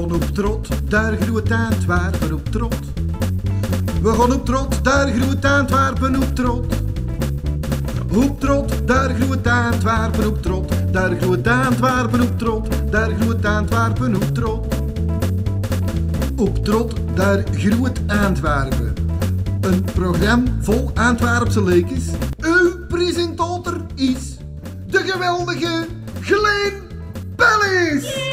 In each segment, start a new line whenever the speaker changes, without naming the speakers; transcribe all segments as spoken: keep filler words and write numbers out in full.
gaan op trot, daar groeit Antwerpen op trot. We gaan op trot, daar groeit Antwerpen op trot. Op trot, daar groeit Antwerpen op trot. Daar groeit Antwerpen op trot. Daar groeit Antwerpen op trot. Op trot, daar groeit Antwerpen. Een programma vol Antwerpse leekjes. Uw presentator is de geweldige Gleen Bellis.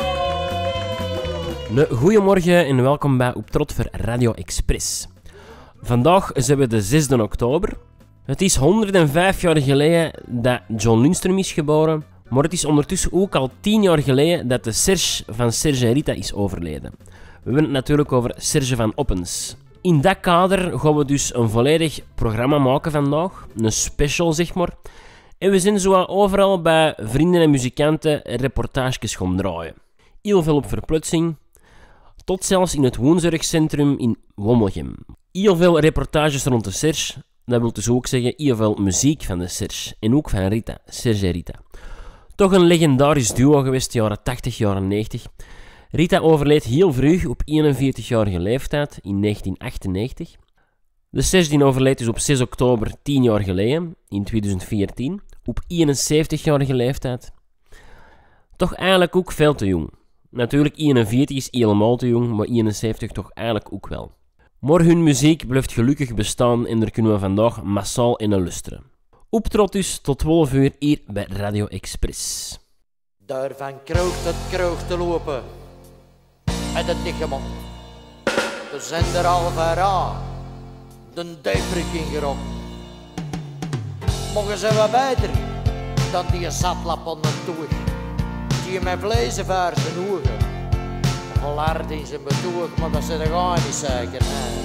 Goedemorgen en welkom bij Op Trot voor Radio Express. Vandaag zijn we de zesde oktober. Het is honderdvijf jaar geleden dat John Lundstrom is geboren, maar het is ondertussen ook al tien jaar geleden dat de Serge van Serge en Rita is overleden. We hebben het natuurlijk over Serge van Oppens. In dat kader gaan we dus een volledig programma maken vandaag, een special zeg maar. En we zijn zo overal bij vrienden en muzikanten reportages gaan draaien. Heel veel op verplutsing, tot zelfs in het woonzorgcentrum in Wommelgem. Heel veel reportages rond de Serge, dat wil dus ook zeggen heel veel muziek van de Serge en ook van Rita, Serge en Rita. Toch een legendarisch duo geweest, jaren tachtig, jaren negentig. Rita overleed heel vroeg op eenenveertigjarige leeftijd in negentien achtennegentig. De Serge die overleed dus op zes oktober, tien jaar geleden, in tweeduizend veertien, op eenenzeventigjarige leeftijd. Toch eigenlijk ook veel te jong. Natuurlijk, eenenveertig is helemaal te jong, maar eenenzeventig toch eigenlijk ook wel. Maar hun muziek blijft gelukkig bestaan en daar kunnen we vandaag massaal in luisteren. Op trot dus tot twaalf uur hier bij Radio Express.
Daarvan kroogt het kroog te lopen. En het niet gemokt. De zender al verraad. De duiprik ingerokt. Mogen ze wat beter dan die zatlap aan de toeg. Die met vlees voor zijn ogen. Vol hard in zijn betoeg, maar dat ze er gewoon niet zeker. Nee.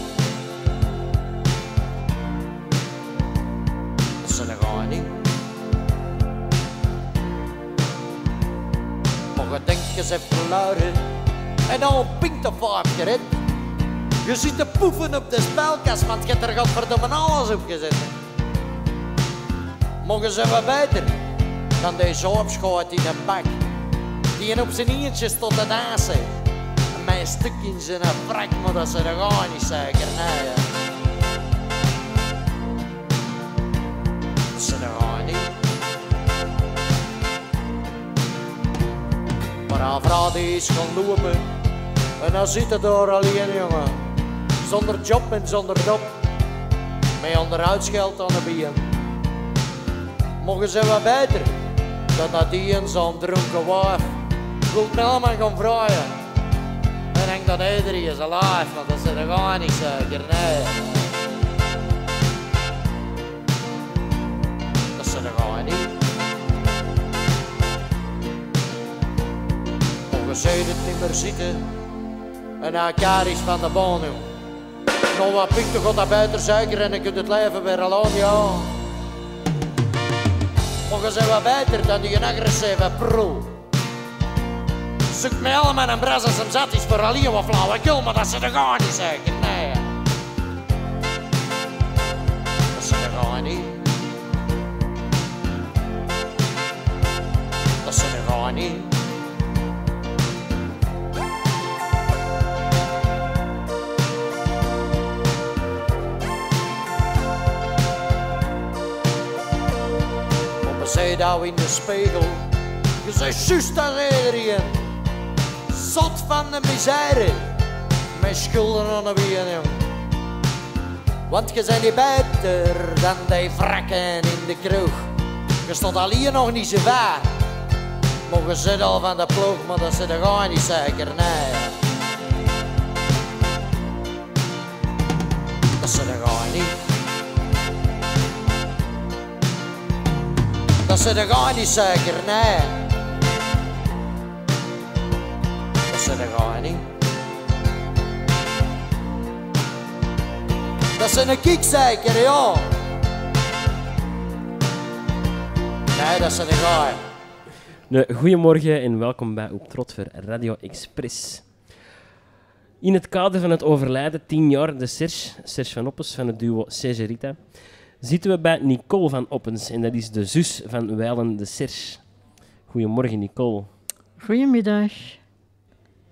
Dat ze er gewoon niet. Mogen denken ze verloren. En al pinkt of vijf gered. Je ziet de poeven op de spelkast, want je hebt er godverdomme alles op gezet. Mogen ze wat beter dan deze opschoot in de bak. Die op zijn eentjes tot de dansen. En met een stuk in zijn frak, maar dat ze er gewoon niet zeker. Nee, ja. Dat ze er gewoon niet. Maar haar vrouw die is gaan lopen. En dan zit het daar alleen, jongen. Zonder job en zonder dop. Met onderhoudsgeld aan de been. Mogen ze wat beter dan dat die een zo'n dronken wijf. Wilt me allemaal gaan vragen. En denk dat iedereen is alive, want dat ze er gewoon niet zeker. Nee. Dat ze er gewoon niet. Mogen ze het niet meer zitten. En elkaar is van de baan nu. Nou wat pikt toch dat buiten suiker en je kunt het leven weer al aan, ja. Mogen ze wat beter dan die een agressieve pro. Zoek mij allemaal een bras als hem zat is voor alleen wat flauwekul, maar dat ze er gewoon niet zeker, nee. Dat ze er gewoon niet. Dat ze er gewoon niet. Zij daar in de spiegel, je zei juist als iedereen. Zot van de misère, met schulden aan de been, jong. Want je bent niet beter dan die wrakken in de kroeg. Je stond al hier nog niet zo waar. Mogen ze al van de ploeg, maar dat ze er gewoon niet zeker, nee. Dat ze er gewoon niet. Dat ze er gewoon niet zeker, nee. Dat ze er gewoon niet. Dat ze een kiek zeker, ja. Nee, dat ze er gewoon.
Nee, goedemorgen en welkom bij Op Trot voor Radio Express. In het kader van het overlijden, tien jaar, de Serge, Serge van Oppens van het duo Serge en Rita, zitten we bij Nicole van Oppens en dat is de zus van Wijlen de Serge. Goedemorgen, Nicole.
Goedemiddag.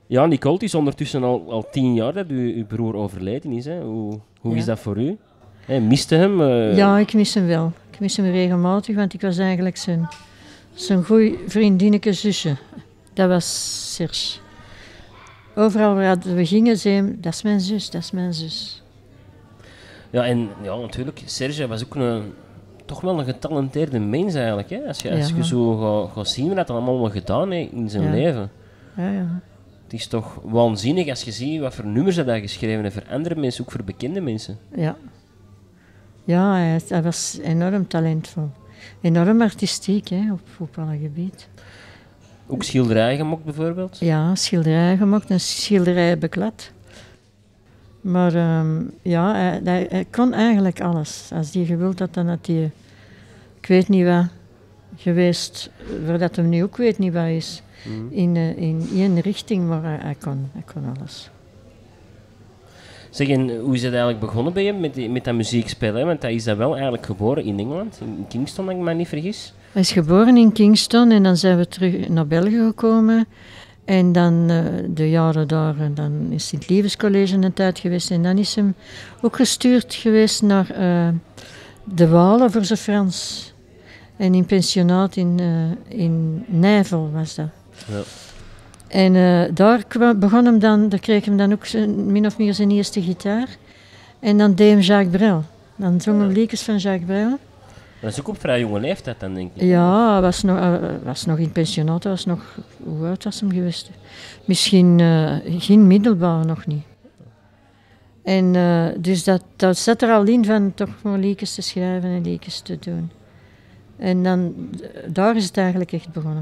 Ja, Nicole, het is ondertussen al, al tien jaar dat u, uw broer overleden is. Hè. Hoe, hoe
Ja.
is dat voor u? Hey, miste hem? Uh...
Ja, ik mis hem wel. Ik mis hem regelmatig, want ik was eigenlijk zijn, zijn goeie vriendinneke zusje. Dat was Serge. Overal waar we gingen, zei hij, dat is mijn zus, dat is mijn zus.
Ja, en ja, natuurlijk, Serge was ook een, toch wel een getalenteerde mens eigenlijk. Hè? Als je, als
Ja.
je zo gaat, gaat zien wat hij allemaal gedaan heeft in zijn
Ja.
leven.
Ja, ja.
Het is toch waanzinnig als je ziet wat voor nummers dat hij geschreven heeft voor andere mensen, ook voor bekende mensen.
Ja, ja hij, hij was enorm talentvol. Enorm artistiek, hè, op, op alle gebied.
Ook schilderijen gemaakt bijvoorbeeld.
Ja, schilderijen gemaakt en schilderijen beklad. Maar ehm, ja, hij, hij, hij kon eigenlijk alles. Als hij gewild had, dan had hij, ik weet niet wat, geweest, waar dat hem nu ook weet niet wat is.
Mhm.
In, eh, in één richting, maar hij, hij, kon, hij kon alles.
Zeg, en hoe is het eigenlijk begonnen bij je met, die, met dat muziekspel? Hè? Want hij is dat wel eigenlijk geboren in Engeland, in Kingston, als ik me niet vergis.
Hij is geboren in Kingston en dan zijn we terug naar België gekomen. En dan uh, de jaren daar, en dan is Sint-Lievens College een tijd geweest. En dan is hem ook gestuurd geweest naar uh, de Walen voor zijn Frans. En in pensionaat in, uh, in Nijvel was dat.
Ja.
En uh, daar kwam, begon hem dan, daar kreeg hem dan ook zijn, min of meer zijn eerste gitaar. En dan deed hem Jacques Brel. Dan zong hem liedjes van Jacques Brel.
Dat is ook op vrij jonge leeftijd dan, denk ik.
Ja, hij was nog, uh, was nog in pensionaat. Hij was nog, hoe oud was hem geweest? Misschien uh, geen middelbaar, nog niet. En uh, dus dat, dat zat er al in van toch maar liedjes te schrijven en liedjes te doen. En dan, daar is het eigenlijk echt begonnen.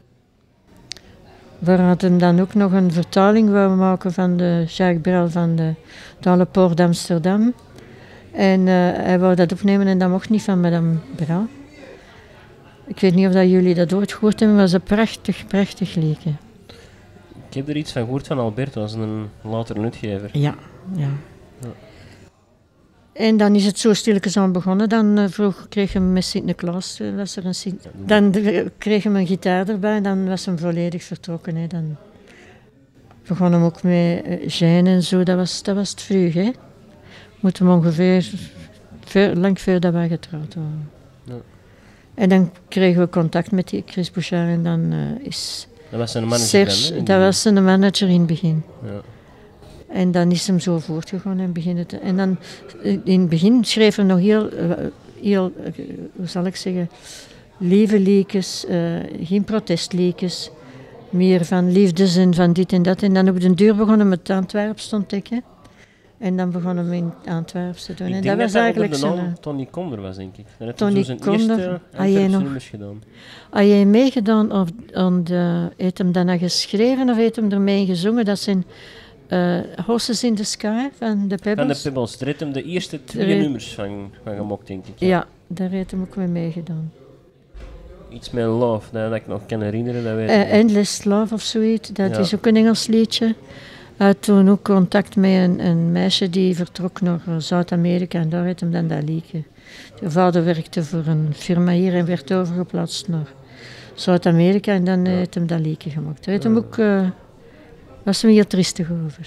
We hadden dan ook nog een vertaling wou maken van de Jacques Brel van de Dans le Port d'Amsterdam. En uh, hij wou dat opnemen en dat mocht niet van Madame Brel. Ik weet niet of dat jullie dat ooit gehoord hebben, maar het was een prachtig, prachtig liedje.
Ik heb er iets van gehoord van Alberto, als een later uitgever.
Ja, ja.
Ja.
En dan is het zo stilletjes aan begonnen. Dan uh, vroeg kreeg hem met Sint-Niklaas, uh, was er een Sint... Dan uh, kreeg hem een gitaar erbij en dan was hem volledig vertrokken. Hè. Dan begon hem ook met uh, Jeanne en zo, dat was, dat was het vlug. Hè. Moet hem ongeveer ver, lang voordat wij getrouwd waren.
Ja.
En dan kregen we contact met die Chris Bouchard en dan uh, is
Dat was zijn manager
Serge,
dan, hè, in
dat
die-
was zijn manager in het begin.
Ja.
En dan is hem zo voortgegaan en beginnen te... En dan, in het begin schreef hij nog heel, uh, heel uh, hoe zal ik zeggen, lieve liedjes, uh, geen protestliedjes, meer van liefdes en van dit en dat. En dan op de duur begonnen met Antwerps te ontdekken. En dan begonnen we in Antwerps te doen.
Ik
en
denk
dat was
dat
eigenlijk
dat onder de
zijn...
naam Tony Konder was, denk ik. Dat heeft
Tony
hij zo zijn
Konder.
eerste
Ah, jij
Antwerpse
nog?
nummers gedaan.
Had jij meegedaan of aan de, heeft hem dan geschreven of heeft hem ermee gezongen? Dat zijn uh, Horses in the Sky van de
Van
Pebbles.
de Pebbles. Daar heeft hem de eerste twee
Er heeft-
nummers van, van gemokt, denk ik.
Ja, daar heeft hem ook mee meegedaan.
Iets met Love, dat, dat ik nog kan herinneren. Dat weet ik
Uh,
niet.
Endless Love of zoiets, dat
Ja.
is ook een Engels liedje. Hij had toen ook contact met een, een meisje die vertrok naar uh, Zuid-Amerika en daar heeft hem dan dat liedje. De vader werkte voor een firma hier en werd overgeplaatst naar Zuid-Amerika en dan uh, heeft hem dat liedje gemaakt. Daar heeft hem ook, uh, was hem heel triestig over.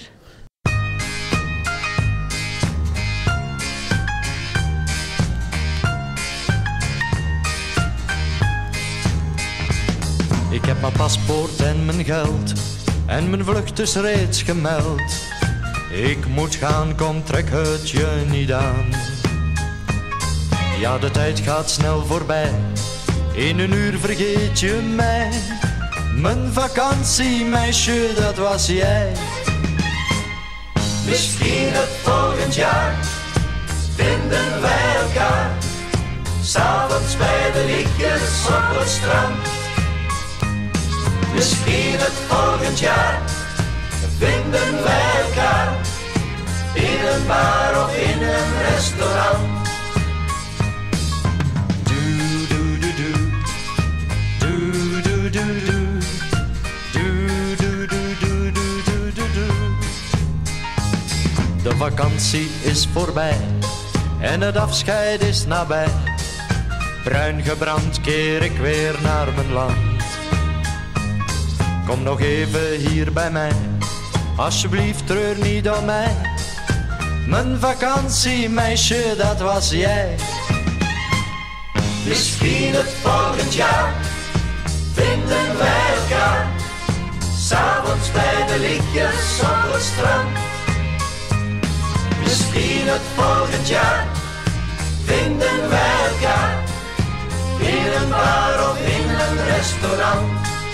Ik heb mijn paspoort en mijn geld en mijn vlucht is reeds gemeld. Ik moet gaan, kom trek het je niet aan. Ja, de tijd gaat snel voorbij, in een uur vergeet je mij. Mijn vakantiemeisje, dat was jij. Misschien het volgend jaar vinden wij elkaar, 's avonds bij de lichtjes op het strand. Misschien het volgend jaar vinden wij elkaar, in een bar of in een restaurant. Doe, doe, doe, doe. Doe, doe, doe, doe. Doe, doe, doe, doe, doe, doe, doe, doe. De vakantie is voorbij en het afscheid is nabij. Bruin gebrand keer ik weer naar mijn land. Kom nog even hier bij mij, alsjeblieft treur niet om mij. Mijn vakantiemeisje, dat was jij. Misschien het volgend jaar vinden wij elkaar, 's avonds bij de lichtjes op het strand. Misschien het volgend jaar vinden wij elkaar, in een bar of in een restaurant.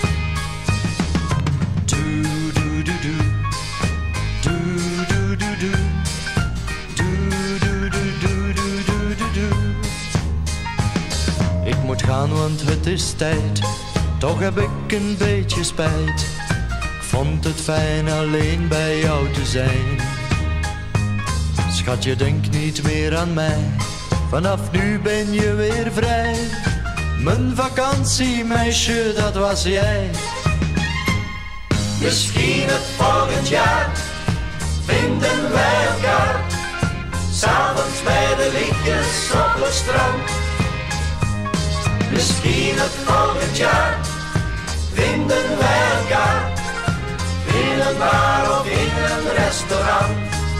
Doe, doe, doe, doe. Doe, doe, doe, doe. Doe, doe, doe, doe, doe, doe, doe, doe. Ik moet gaan, want het is tijd. Toch heb ik een beetje spijt. Ik vond het fijn alleen bij jou te zijn. Schat, je denkt niet meer aan mij. Vanaf nu ben je weer vrij. Mijn vakantiemeisje, dat was jij. Misschien het volgend jaar vinden wij elkaar, 's avonds bij de lichtjes op het strand. Misschien het volgend jaar vinden wij elkaar, in een bar of in een restaurant.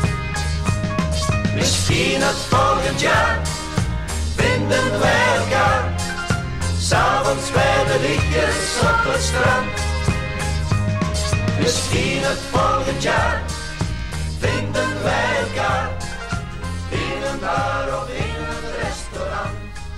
Misschien het volgend jaar vinden wij elkaar, 's avonds bij de lichtjes op het strand. Misschien het volgend jaar vinden wij elkaar, in een bar of in een restaurant.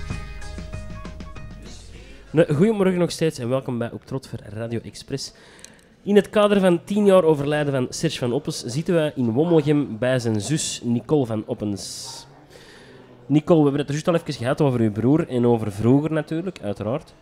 Goedemorgen nog steeds en welkom bij Op Trot voor Radio Express. In het kader van tien jaar overlijden van Serge van Oppens zitten we in Wommelgem bij zijn zus Nicole van Oppens. Nicole, we hebben het er juist al even gehad over uw broer en over vroeger natuurlijk, uiteraard.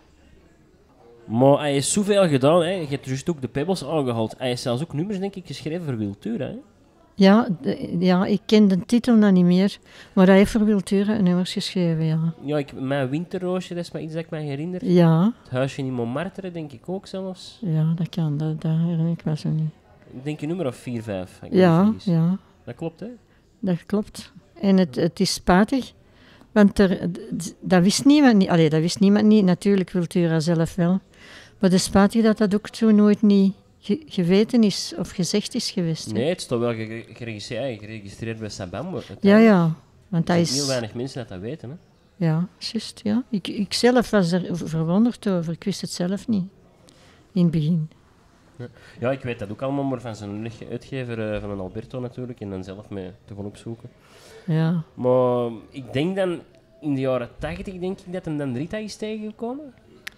Maar hij heeft zoveel gedaan, hè. Je hebt juist ook de Pebbles aangehaald. Hij heeft zelfs ook nummers, denk ik, geschreven voor Wiltura, hè?
Ja, de, ja, ik ken de titel nog niet meer, maar hij heeft voor Wiltura nummers geschreven, ja.
Ja, ik, mijn Winterroosje, dat is maar iets dat ik me herinner.
Ja.
Het huisje in Montmartre, denk ik ook zelfs.
Ja, dat kan, dat, dat herinner ik me zo niet.
Ik denk een nummer of vier, vijf.
Ja, ja.
Dat klopt, hè?
Dat klopt. En het, het is spijtig, want er, dat wist niemand niet. Allee, dat wist niemand niet, natuurlijk Wiltura zelf wel. Maar het is spijtig dat dat ook zo nooit niet ge- geweten is of gezegd is geweest. Hè?
Nee, het staat wel ge- geregistreerd, geregistreerd bij Sabam.
Ja, ja. Want
Er
dat
zijn heel
is...
weinig mensen dat dat weten, hè?
Ja, juist, ja. Ik, ik zelf was er verwonderd over. Ik wist het zelf niet. In het begin.
Ja, ik weet dat ook allemaal, maar van zijn uitgever, uh, van een Alberto natuurlijk, en dan zelf mee te gaan opzoeken.
Ja.
Maar ik denk dan, in de jaren tachtig, denk ik dat hem dan Rita is tegengekomen.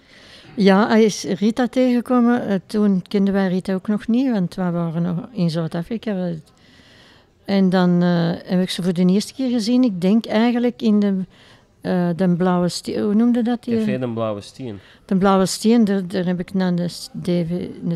Ja, hij is Rita tegengekomen. Uh, toen kenden wij Rita ook nog niet, want we waren nog in Zuid-Afrika. En dan uh, heb ik ze voor de eerste keer gezien. Ik denk eigenlijk in de, uh, de blauwe steen. Hoe noemde dat? Die?
Café de Blauwe Steen.
De blauwe steen, daar, daar heb ik dan een D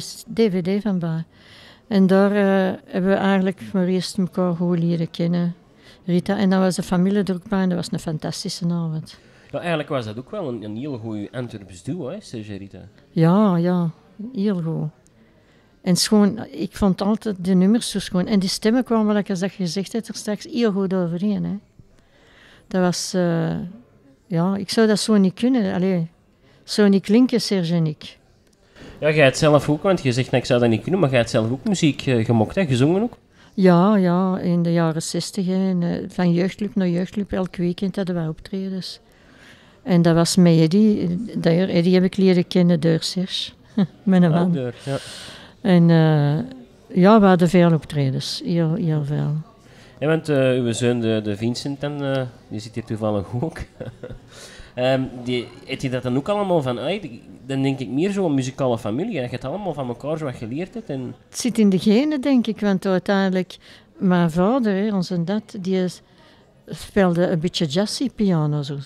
V D van bij. En daar uh, hebben we eigenlijk voor eerst elkaar goed leren kennen. Rita. En dan was de familie er ook bij en dat was een fantastische avond.
Ja, eigenlijk was dat ook wel een, een heel goede Antwerps duo, hè, Serge en Rita.
Ja, ja, heel goed. En schoon, ik vond altijd de nummers zo schoon. En die stemmen kwamen, wat ik dat gezegd heb, er straks heel goed overeen. Hè. Dat was... Uh, ja, ik zou dat zo niet kunnen. Allee, zo niet klinken, Serge en ik.
Ja, jij het zelf ook, want je zegt, nou, ik zou dat niet kunnen, maar jij hebt zelf ook muziek uh, gemokt, hè, gezongen ook?
Ja, ja, in de jaren zestig. Uh, van jeugdclub naar jeugdclub, elk weekend hadden wij optredens. En dat was met Eddie. Daar, Eddie heb ik leren kennen door Serge. Met een man.
Deur, ja.
En uh, ja, we hadden veel optredens. Heel, heel veel.
Ja, want uh, uw zoon, de, de Vincent, dan, uh, die zit hier toevallig ook. um, die, heeft hij dat dan ook allemaal van uit? Dan denk ik meer zo'n muzikale familie. En dat je het allemaal van elkaar zo wat geleerd hebt. En...
Het zit in de genen, denk ik. Want uiteindelijk, mijn vader, hè, onze dad, die is, speelde een beetje jazzy piano. Zo.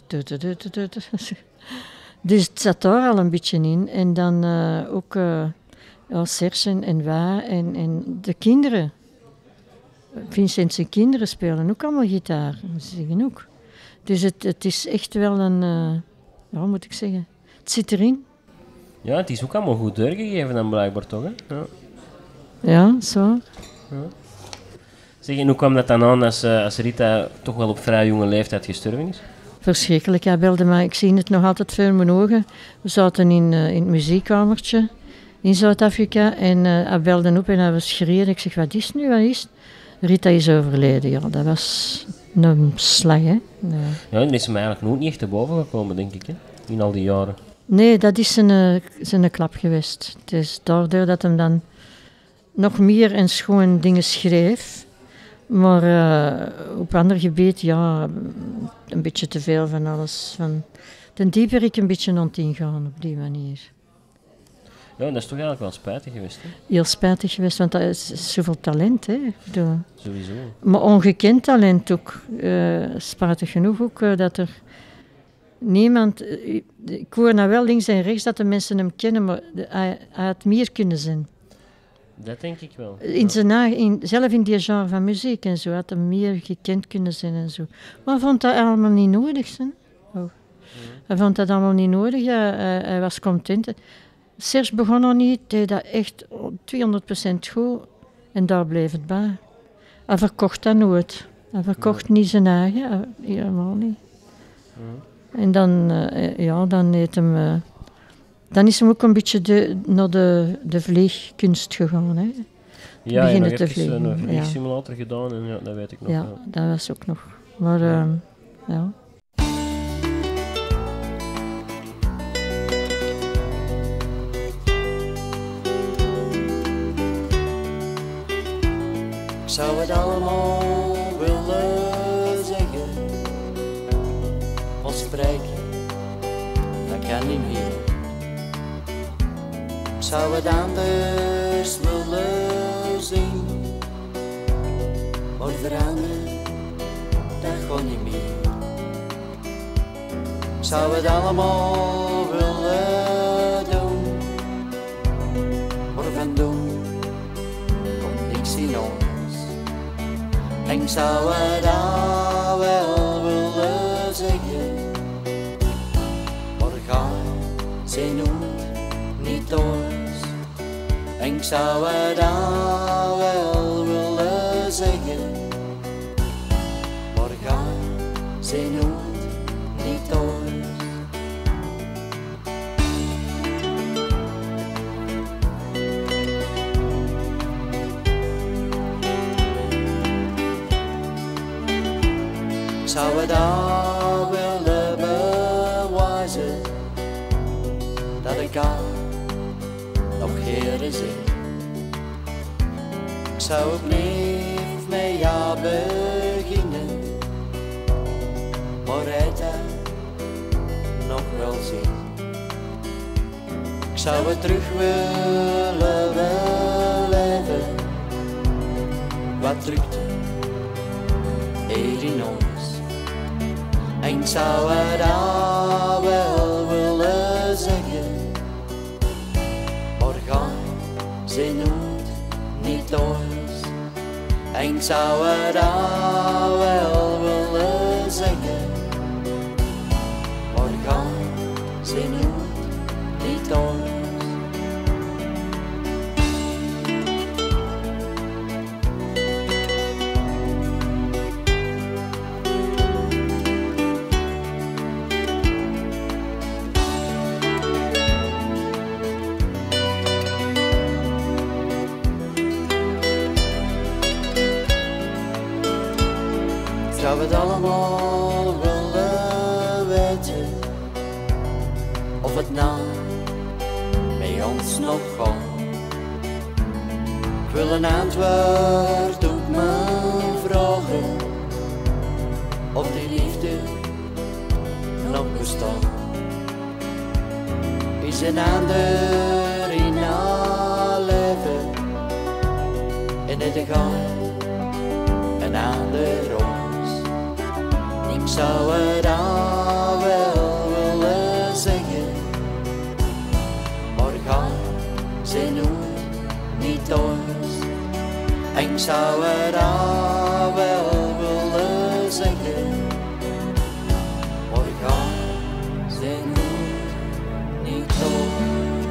Dus het zat daar al een beetje in. En dan uh, ook uh, ja, Serge en wij en, en de kinderen. Vincent zijn kinderen spelen ook allemaal gitaar. Ze zingen ook. Dus het, het is echt wel een... Uh, ja, hoe moet ik zeggen? Het zit erin.
Ja, het is ook allemaal goed doorgegeven dan blijkbaar toch, hè? Ja,
ja zo.
Ja. Zeg, en hoe kwam dat dan aan als, uh, als Rita toch wel op vrij jonge leeftijd gestorven is?
Verschrikkelijk, hij belde mij. Ik zie het nog altijd voor mijn ogen. We zaten in, uh, in het muziekkamertje. in Zuid-Afrika. En uh, hij belde op en hij was gereden. Ik zeg, wat is het nu, wat is het? Rita is overleden, ja. Dat was een slag, hè. Ja,
ja en is hem eigenlijk nooit niet echt te boven gekomen, denk ik, hè? In al die jaren.
Nee, dat is zijn, uh, zijn klap geweest. Het is daardoor dat hij dan nog meer en schoon dingen schreef. Maar uh, op ander gebied, ja, een beetje te veel van alles. Van, ten dieper ik een beetje aan het ingaan op die manier.
Ja, en dat is toch eigenlijk wel spijtig geweest, hè?
Heel spijtig geweest, want dat is zoveel talent, hè. De,
Sowieso.
maar ongekend talent ook. Uh, spijtig genoeg ook uh, dat er niemand... Uh, ik hoor nou wel links en rechts dat de mensen hem kennen, maar de, hij, hij had meer kunnen zijn.
Dat denk ik wel.
In zijn na, in, zelf in die genre van muziek en zo had hij meer gekend kunnen zijn en zo. Maar hij vond dat allemaal niet nodig. Hè? Oh. Mm. Hij vond dat allemaal niet nodig. Ja, hij, hij was content. Serge begon nog niet, deed dat echt tweehonderd procent goed en daar bleef het bij. Hij verkocht dat nooit. Hij verkocht mm. niet zijn eigen, helemaal niet. Mm. En dan, uh, ja, dan heeft hem... Uh, Dan is hem ook een beetje de, naar de, de vliegkunst gegaan. Hè.
Ja, je hebt even een vliegsimulator ja. gedaan en ja, dat weet ik nog.
Ja,
ja.
dat was ook nog. Maar ja. Uh, ja.
Ik zou het allemaal willen zeggen, of spreken, dat kan niet meer. Ik zou het anders willen zien, maar veranderen, dat gaat niet meer. Ik zou het allemaal willen doen, maar van doen komt niks in ons. En ik zou het al wel willen zeggen, maar ga ze nooit niet door. En ik zou het al wel willen zeggen, maar ga ze nooit niet door. Ik zou het al willen bewijzen, dat ik al nog heren zin. Ik zou opnieuw met jou beginnen, maar het nog wel zien. Ik zou het terug willen beleven, wat drukte hier in ons. En ik zou het al wel willen zeggen, ze nooit niet los. En ik zou het al wel willen zeggen, maar ga ze nooit niet los. Zou het allemaal willen weten, of het nou bij ons nog gaat. Ik wil een antwoord op mijn vragen, of die liefde nog bestaat. Is een ander in haar leven, en het gaat een ander om. Ik zou het al wel willen zeggen, maar ga ze nooit niet thuis. En ik zou het al wel willen zeggen, maar ga ze nooit niet thuis.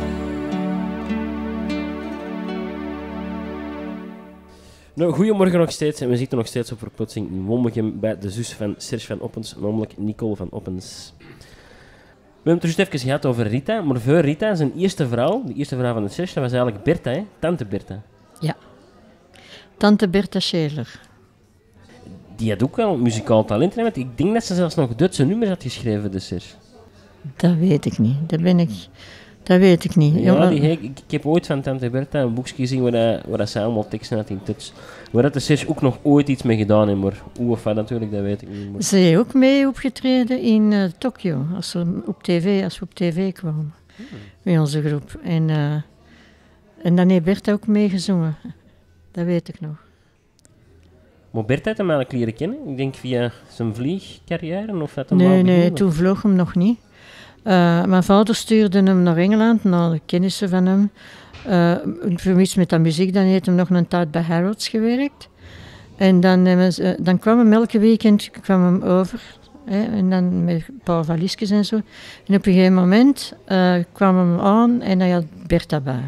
Nou, goedemorgen nog steeds. En we zitten nog steeds op verplaatsing in Wommegem bij de zus van Serge van Oppens, namelijk Nicole van Oppens. We hebben het er juist even gehad over Rita, maar voor Rita, zijn eerste vrouw, de eerste vrouw van het zesde, was eigenlijk Bertha, hè? Tante Bertha.
Ja. Tante Bertha Scheler.
Die had ook wel muzikaal talent, hè? Want ik denk dat ze zelfs nog Duitse nummers had geschreven, de Serge.
Dat weet ik niet. Dat ben ik... Dat weet ik niet.
Ja,
maar-
die, ik, ik heb ooit van Tante Bertha een boekje gezien waar, dat, waar dat ze allemaal teksten had in Duits. Waar dat de Serge ook nog ooit iets mee gedaan heeft, maar hoe of wat natuurlijk, dat weet ik niet. Maar...
Ze heeft ook mee opgetreden in uh, Tokio, als we op tv, als we op tv kwamen.
Hmm.
Met onze groep. En, uh, en dan heeft Bertha ook meegezongen. Dat weet ik nog.
Maar Bertha had hem eigenlijk leren kennen, ik denk via zijn vliegcarrière of wat hem
Nee,
al
nee,
begonnen?
toen vloog hem nog niet. Uh, mijn vader stuurde hem naar Engeland, naar de kennissen van hem. Uh, voor iets met dat muziek, dan heeft hij nog een tijd bij Harrods gewerkt. En dan, hebben ze- dan kwam hem elke weekend kwam hem over. Hè, en dan met een paar valiesjes en zo. En op een gegeven moment uh, kwam hem aan en hij had Bertha bij.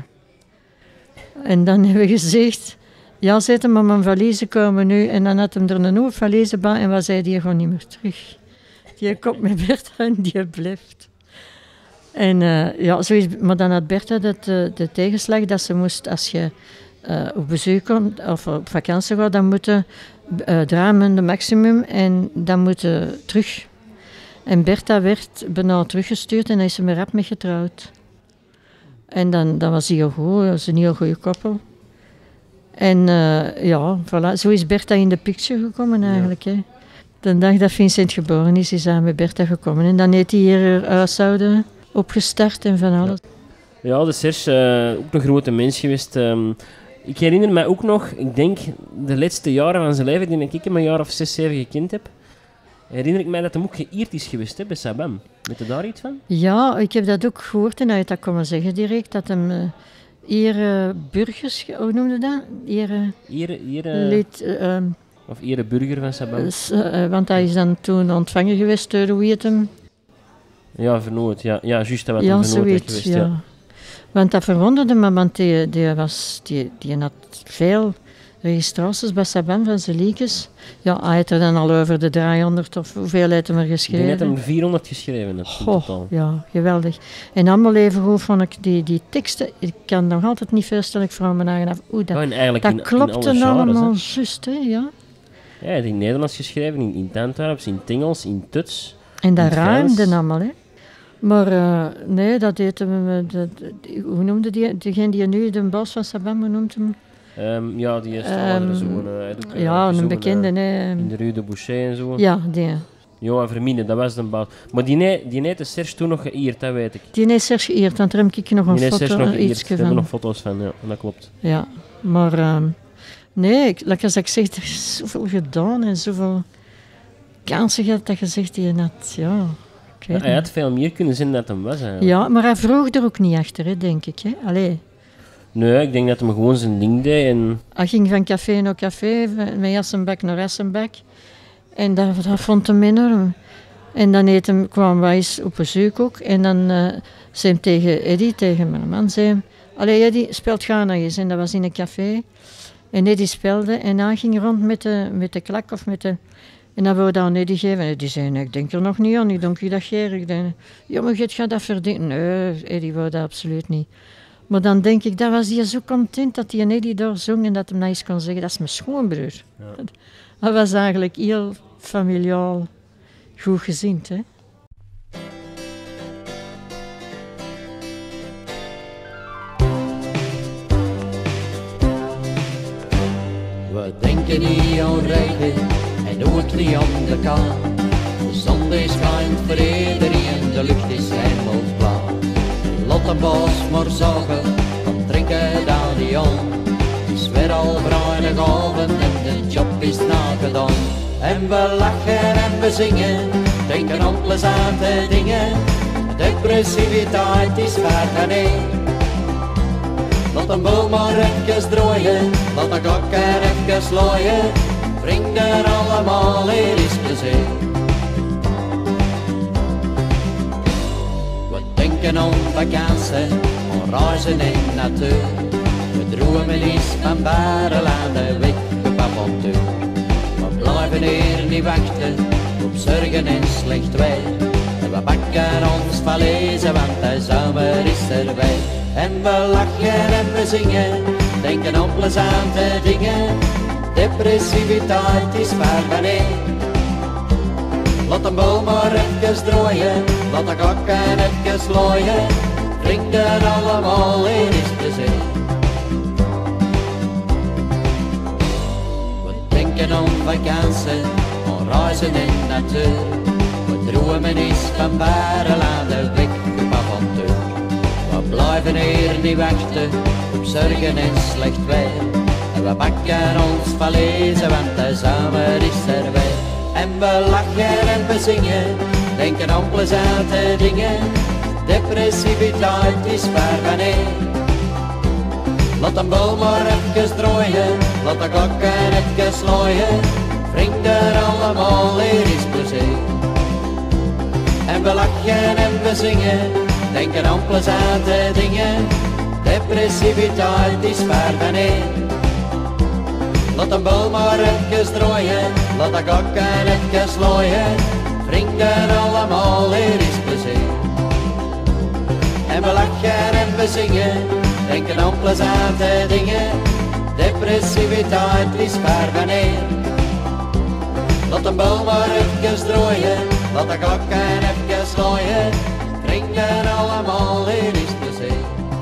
En dan hebben we gezegd, ja, zet hem op mijn valiezen komen nu. En dan had hem er een nieuwe valise bij en was hij die gewoon niet meer terug. Die komt met Bertha en die blijft. En uh, ja, zo is, maar dan had Bertha dat, uh, de tegenslag dat ze moest, als je uh, op bezoek komt of op vakantie gaat, dan moeten uh, draaien de maximum en dan moeten terug. En Bertha werd bijna teruggestuurd en hij is er met rap mee getrouwd. En dan, dan was hij heel goed, dat was een heel goede koppel. En uh, ja, voilà, zo is Bertha in de picture gekomen eigenlijk. Hè. De dag dat Vincent geboren is, is hij met Bertha gekomen. En dan heeft hij hier haar huishouden opgestart en van alles.
Ja, de Serge, uh, ook een grote mens geweest. Um, ik herinner me ook nog, ik denk de laatste jaren van zijn leven, die ik hem een jaar of zes, zeven gekend heb, herinner ik mij dat hij ook geëerd is geweest hè, bij Sabam. Weet je daar iets van?
Ja, ik heb dat ook gehoord en hij heeft dat komen zeggen direct, dat hem uh, hier uh, burgers, hoe noemde dat? Hier, uh,
Ere, ere,
lid, uh, um,
of ere burger van Sabam.
uh, want hij is dan toen ontvangen geweest door hoe heet hem?
Ja, vernoot. Ja, ja juist dat wat
Ja,
een vernoot heeft
zoiets,
geweest.
ja.
Ja.
Want dat verwonderde me, want die, die, was, die, die had veel registraties bij Saban van zijn liedjes. Ja, hij had er dan al over de driehonderd of hoeveel heeft hij er
Ik denk
geschreven.
dat hij er vierhonderd geschreven heeft in totaal.
Goh, ja, geweldig. En allemaal even goed vond ik die, die teksten. Ik kan nog altijd niet voorstellen, ik vraag me nagaan af hoe dat...
Ja, en eigenlijk
dat
in, in
klopte
alle genres,
allemaal
hè.
juist, hè, ja.
Ja, hij heeft in Nederlands geschreven, in, in Antwerps, in Engels, in Tuts.
En dat
In het Frans.
ruimde allemaal, hè. Maar uh, nee, dat deed hem... Dat, die- hoe noemde die? Degene die nu de baas van Saban, hoe noemt hem?
Um, ja, die is
Ehm,
um, zo'n... Uh, hij doet ook, uh,
Ja, een
gezongen,
bekende,
uh,
nee.
in de Rue de Boucher en zo.
Ja, die.
Johan Vermine, dat was de baas. Maar die nee, die heeft de Serge toen nog geëerd, dat weet ik.
Die is Serge geëerd, want daar heb ik nog een
Die heeft
foto,
Serge nog
uh,
geëerd.
ietsje
We hebben
van.
nog foto's van, ja, dat klopt.
Ja, maar ehm, nee, ik, like als ik zeg, er is zoveel gedaan en zoveel kansen gehad dat je zegt, die had, ja, ik weet
Ja, hij
niet.
had veel meer kunnen zijn dat hem was eigenlijk.
Ja, maar hij vroeg er ook niet achter, hè, denk ik. Hè. Allee,
Nee, ik denk dat hij gewoon zijn ding deed en...
hij ging van café naar café, van met Jassenbak naar Jassenbak. En dat, dat vond hem enorm. En dan heeft hem, kwam wij eens op bezoek ook. En dan uh, zei hem tegen Eddy, tegen mijn man, zei hem... Allee, Eddy, speelt ga nog eens. En dat was in een café. En Eddy speelde en hij ging rond met de, met de klak of met de... En dan wilde aan Eddy geven. En Eddy zei, nee, ik denk er nog niet aan. Ik denk je dat geer. Ik denk, ja, maar je gaat dat verdienen. Nee, Eddy wou dat absoluut niet. Maar dan denk ik, dat was hij zo content dat hij en Eddy daar zong en dat hij nou eens kon zeggen, dat is mijn schoonbroer.
Ja.
Hij was eigenlijk heel familiaal goed gezind, hè.
We denken niet aan rijden en ook niet aan de kaan. De zon die schijnt voor iedereen, de lucht is hemelsblauw. Laat de baas maar zagen, dan drinken dan die aan. Het is weer al bruine avond en de job is nagedaan. En we lachen en we zingen, denken aan plezante dingen. Depressiviteit is ver geneen. Laat een boel maar even draaien, laat de kakker even looien. Vrienden allemaal, hier is plezier. We denken aan vakantie, aan reizen in natuur. We dromen eens van buitenlanden weg op avontuur. We blijven hier niet wachten, op zorgen en slecht weer. En We pakken ons valiezen, want de zomer is erbij. En we lachen en we zingen, denken aan plezante dingen. Depressiviteit is ver beneden. Laat een boom maar even draaien, laat de kakken even looien. Drinken allemaal in is plezier. We denken aan vakantie, aan reizen in de natuur. We dromen eens van Barelanden, weg op avontuur. We blijven hier niet wachten, op zorgen en slecht weer. En we pakken ons valiezen, want de zomer is er weer. En we lachen en we zingen, denken aan plezante dingen. Depressiviteit is ver beneden. Laat een boom maar even draaien, laat de klokken even looien. Vrienden allemaal, hier is plezier. En we lachen en we zingen, denken aan plezante dingen. Depressiviteit is ver beneden. Laat een boom maar even draaien, laat de klokken even looien. Vrienden allemaal, hier is plezier. En we lachen en we zingen, denken aan plezante dingen. Depressiviteit is ver beneden. Laat een boom maar even draaien, laat de klokken even looien. Vrienden allemaal, hier is plezier.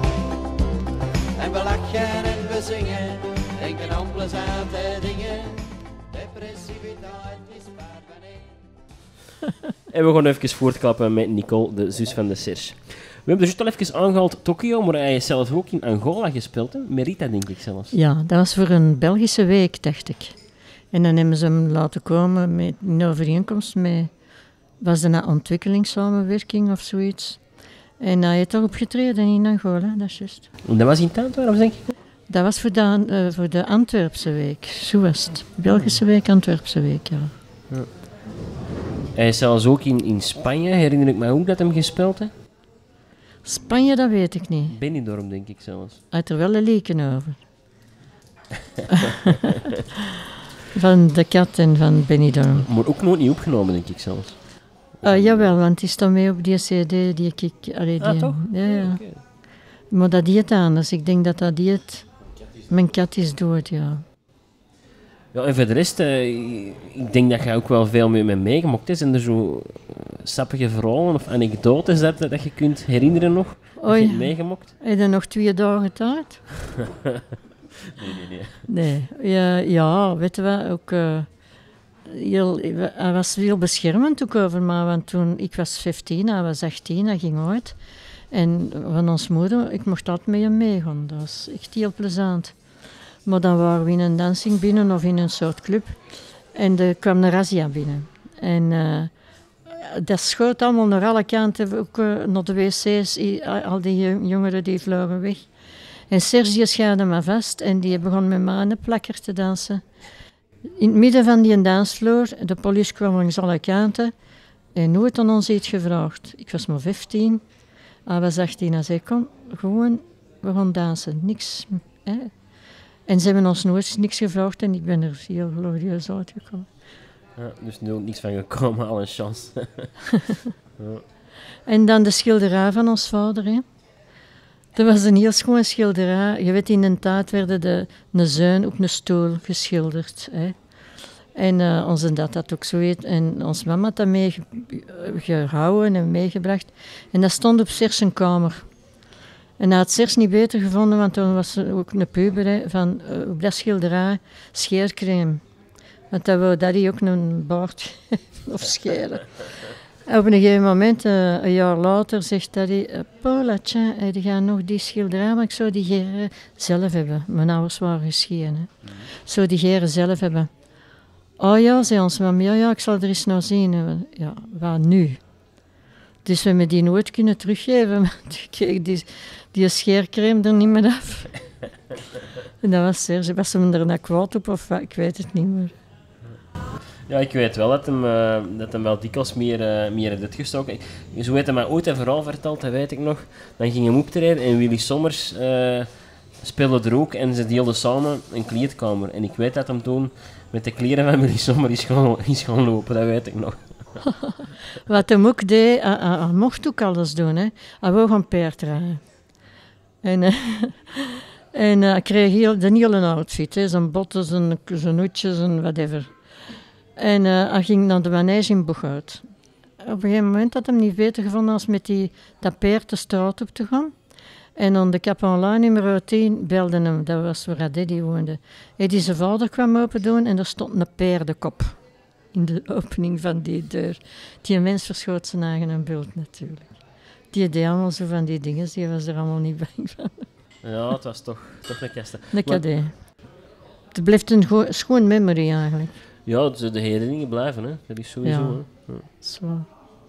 En we lachen en we zingen, denken aan plezante dingen. Depressiviteit is ver beneden.
En we gaan even voortklappen met Nicole, de zus van de Serge. We hebben dus al even aangehaald Tokio, maar hij is zelf ook in Angola gespeeld, hè? Merita, denk ik zelfs.
Ja, dat was voor een Belgische week, dacht ik. En dan hebben ze hem laten komen met een overeenkomst met... Was dat een ontwikkelingssamenwerking of zoiets? En hij heeft daar opgetreden in Angola, dat is juist.
En dat was in Tantwerp, of denk ik?
Dat was voor de, uh, voor de Antwerpse week, zo was het. Belgische week, Antwerpse week, ja.
ja. Hij is zelfs ook in, in Spanje, herinner ik mij ook dat hem gespeeld heeft.
Spanje, dat weet ik niet.
Benidorm, denk ik zelfs.
Hij had er wel een leken over. Van de Kat en van Benidorm.
Maar ook nooit niet opgenomen, denk ik zelfs.
Uh, jawel, want die staat mee op die cd die ik... Allee, die,
ah, toch?
Ja, ja.
Okay.
Maar dat dieet anders. Ik denk dat dat dieet... Mijn kat is dood, ja.
Ja, en voor de rest, uh, ik denk dat je ook wel veel mee meegemaakt hebt. Zijn er zo sappige verhalen of anekdotes dat, dat je kunt herinneren nog? Dat
Oei.
je hebt meegemaakt?
Heb je nog twee dagen tijd?
nee, nee, nee.
Nee. Ja, ja, weet je wat, ook... Uh, heel, hij was heel beschermend ook over me, want toen... Ik was vijftien, hij was achttien, hij ging uit. En van ons moeder, ik mocht altijd met hem meegaan. Dat was echt heel plezant. Maar dan waren we in een dansing binnen of in een soort club. En er kwam een razzia binnen. En uh, dat schoot allemaal naar alle kanten, ook uh, naar de wc's. Al die jongeren die vlogen weg. En Serge schaarde me vast en die begon met me aan een plakker te dansen. In het midden van die dansvloer, de politie kwam langs alle kanten. En nooit aan ons iets gevraagd. Ik was maar vijftien. Hij was achttien. Hij zei, kom, gewoon, we gaan dansen. Niks, hè. En ze hebben ons nooit niks gevraagd en ik ben er heel glorieus uitgekomen.
Ja, dus nu ook niks van gekomen, al een chance. ja.
En dan de schilderij van ons vader. Hè. Dat was een heel schoon schilderij. Je weet, in een tijd werden de, een zuin op een stoel geschilderd. Hè. En uh, onze dat had ook zo heet. En onze mama had dat meegehouden en meegebracht. En dat stond op Serge kamer. En hij had Serge niet beter gevonden, want toen was er ook een puber hè, van uh, op dat schilderij scheercrème. Want dat wou daddy ook een baard of scheren. En op een gegeven moment, uh, een jaar later, zegt daddy, uh, Paula, tja, die gaan nog die schilderij, maar ik zou die geren zelf hebben. Mijn ouders waren gescheiden. Hè. Mm. Zou die geren zelf hebben. Oh ja, zei ons mama, ja, ja, ik zal er eens naar zien. Ja, wat nu? Dus we hebben die nooit kunnen teruggeven, want ik kreeg die, die scheercrème er niet meer af. En dat was Serge, was hem er naar kwaad op of wat, ik weet het niet meer.
Ja, ik weet wel dat hem, uh, dat hem wel dikwijls meer, uh, meer had uitgestoken. Zo heeft hij mij ooit een verhaal verteld, dat weet ik nog. Dan ging hem optreden en Willy Sommers uh, speelde er ook en ze deelden samen een kleedkamer. En ik weet dat hem toen met de kleren van Willy Sommers is gaan, is gaan lopen, dat weet ik nog.
Wat hem ook deed, hij, hij, hij mocht ook alles doen. Hè. Hij wou gaan paard rijden. En, uh, en uh, hij kreeg heel, de hele outfit. Hè. Zijn botten, zijn, zijn hoedjes en whatever. En uh, hij ging naar de manege in Boeghout. Op een gegeven moment had hij hem niet beter gevonden als met die, dat paard de straat op te gaan. En dan de Capenlaan nummer tien belde hem, dat was waar Daddy woonde. En die zijn vader kwam open doen en er stond een paardenkop in de opening van die deur. Die mens verschoot zijn eigen bult natuurlijk. Die deed allemaal zo van die dingen, die was er allemaal niet bang van.
Ja, het was toch, toch een kasten.
Een cadeau. Het blijft een go- schoon memory eigenlijk.
Ja, de, de herinneringen blijven, hè. Dat is sowieso.
Ja.
Hè. Ja.
Zwaar.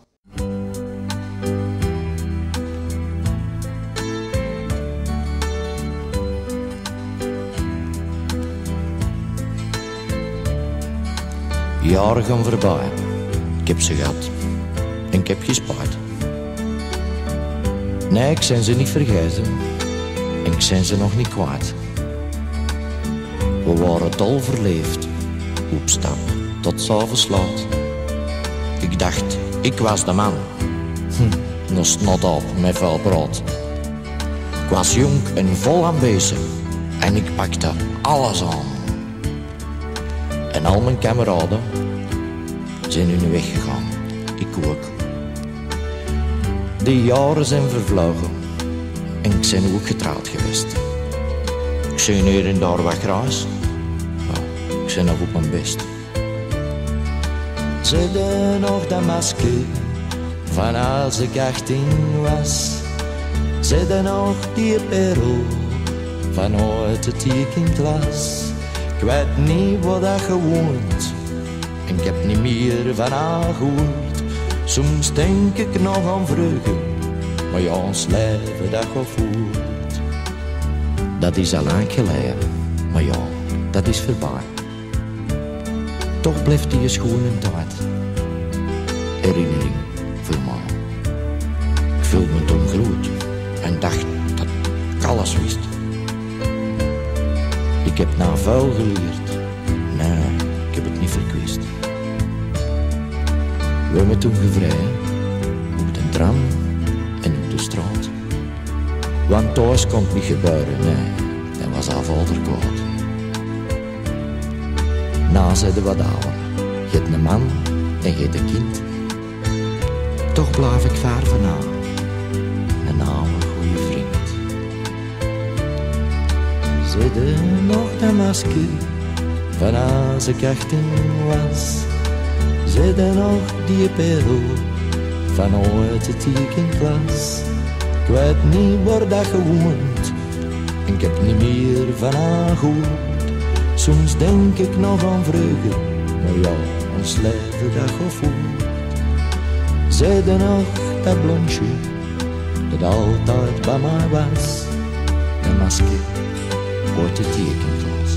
Jaren gaan voorbij. Ik heb ze gehad. En ik heb gespaard. Nee, ik zijn ze niet vergeten. En ik zijn ze nog niet kwijt. We waren dol verleefd. Op stap tot 's avonds laat. Ik dacht, ik was de man. Hm, een snot op met vuil brood. Ik was jong en vol aanwezig. En ik pakte alles aan. En al mijn kameraden zijn hun weg gegaan. Ik ook. De jaren zijn vervlogen. En ik ben ook getrouwd geweest. Ik zie hier en daar wat grijs. Ja, ik ben nog op mijn best. Zet nog dat masker van als ik achttien was. Zet nog die perl van ooit het tekenklas. Ik weet niet wat dat gewoond en ik heb niet meer van haar gehoord. Soms denk ik nog aan vreugde, maar ja, ons leven dat gaat voort. Dat is al lang geleden, maar ja, dat is voorbij. Toch blijft die schoon en tijd herinnering voor mij. Ik voel me toen groot en dacht dat ik alles wist. Ik heb naar vuil geleerd, nee, ik heb het niet verkwist. We hebben toen gevrijd, op de tram en op de straat. Want thuis kon het niet gebeuren, nee, dat was al vader koud. Na zeiden wat ouder, je hebt een man en je hebt een kind. Toch blijf ik ver van haar, een oude goede vriend. Zette nog dat masker van als ik achttien was. Zette nog die perl van ooit het tekenklas. Ik weet niet waar dat gewoond en ik heb niet meer van haar gehoord. Soms denk ik nog aan vreugde, maar ja, ons leven dat gaat voort. Zette nog dat blondje dat altijd bij mij was. Een masker ooit het tekenklas.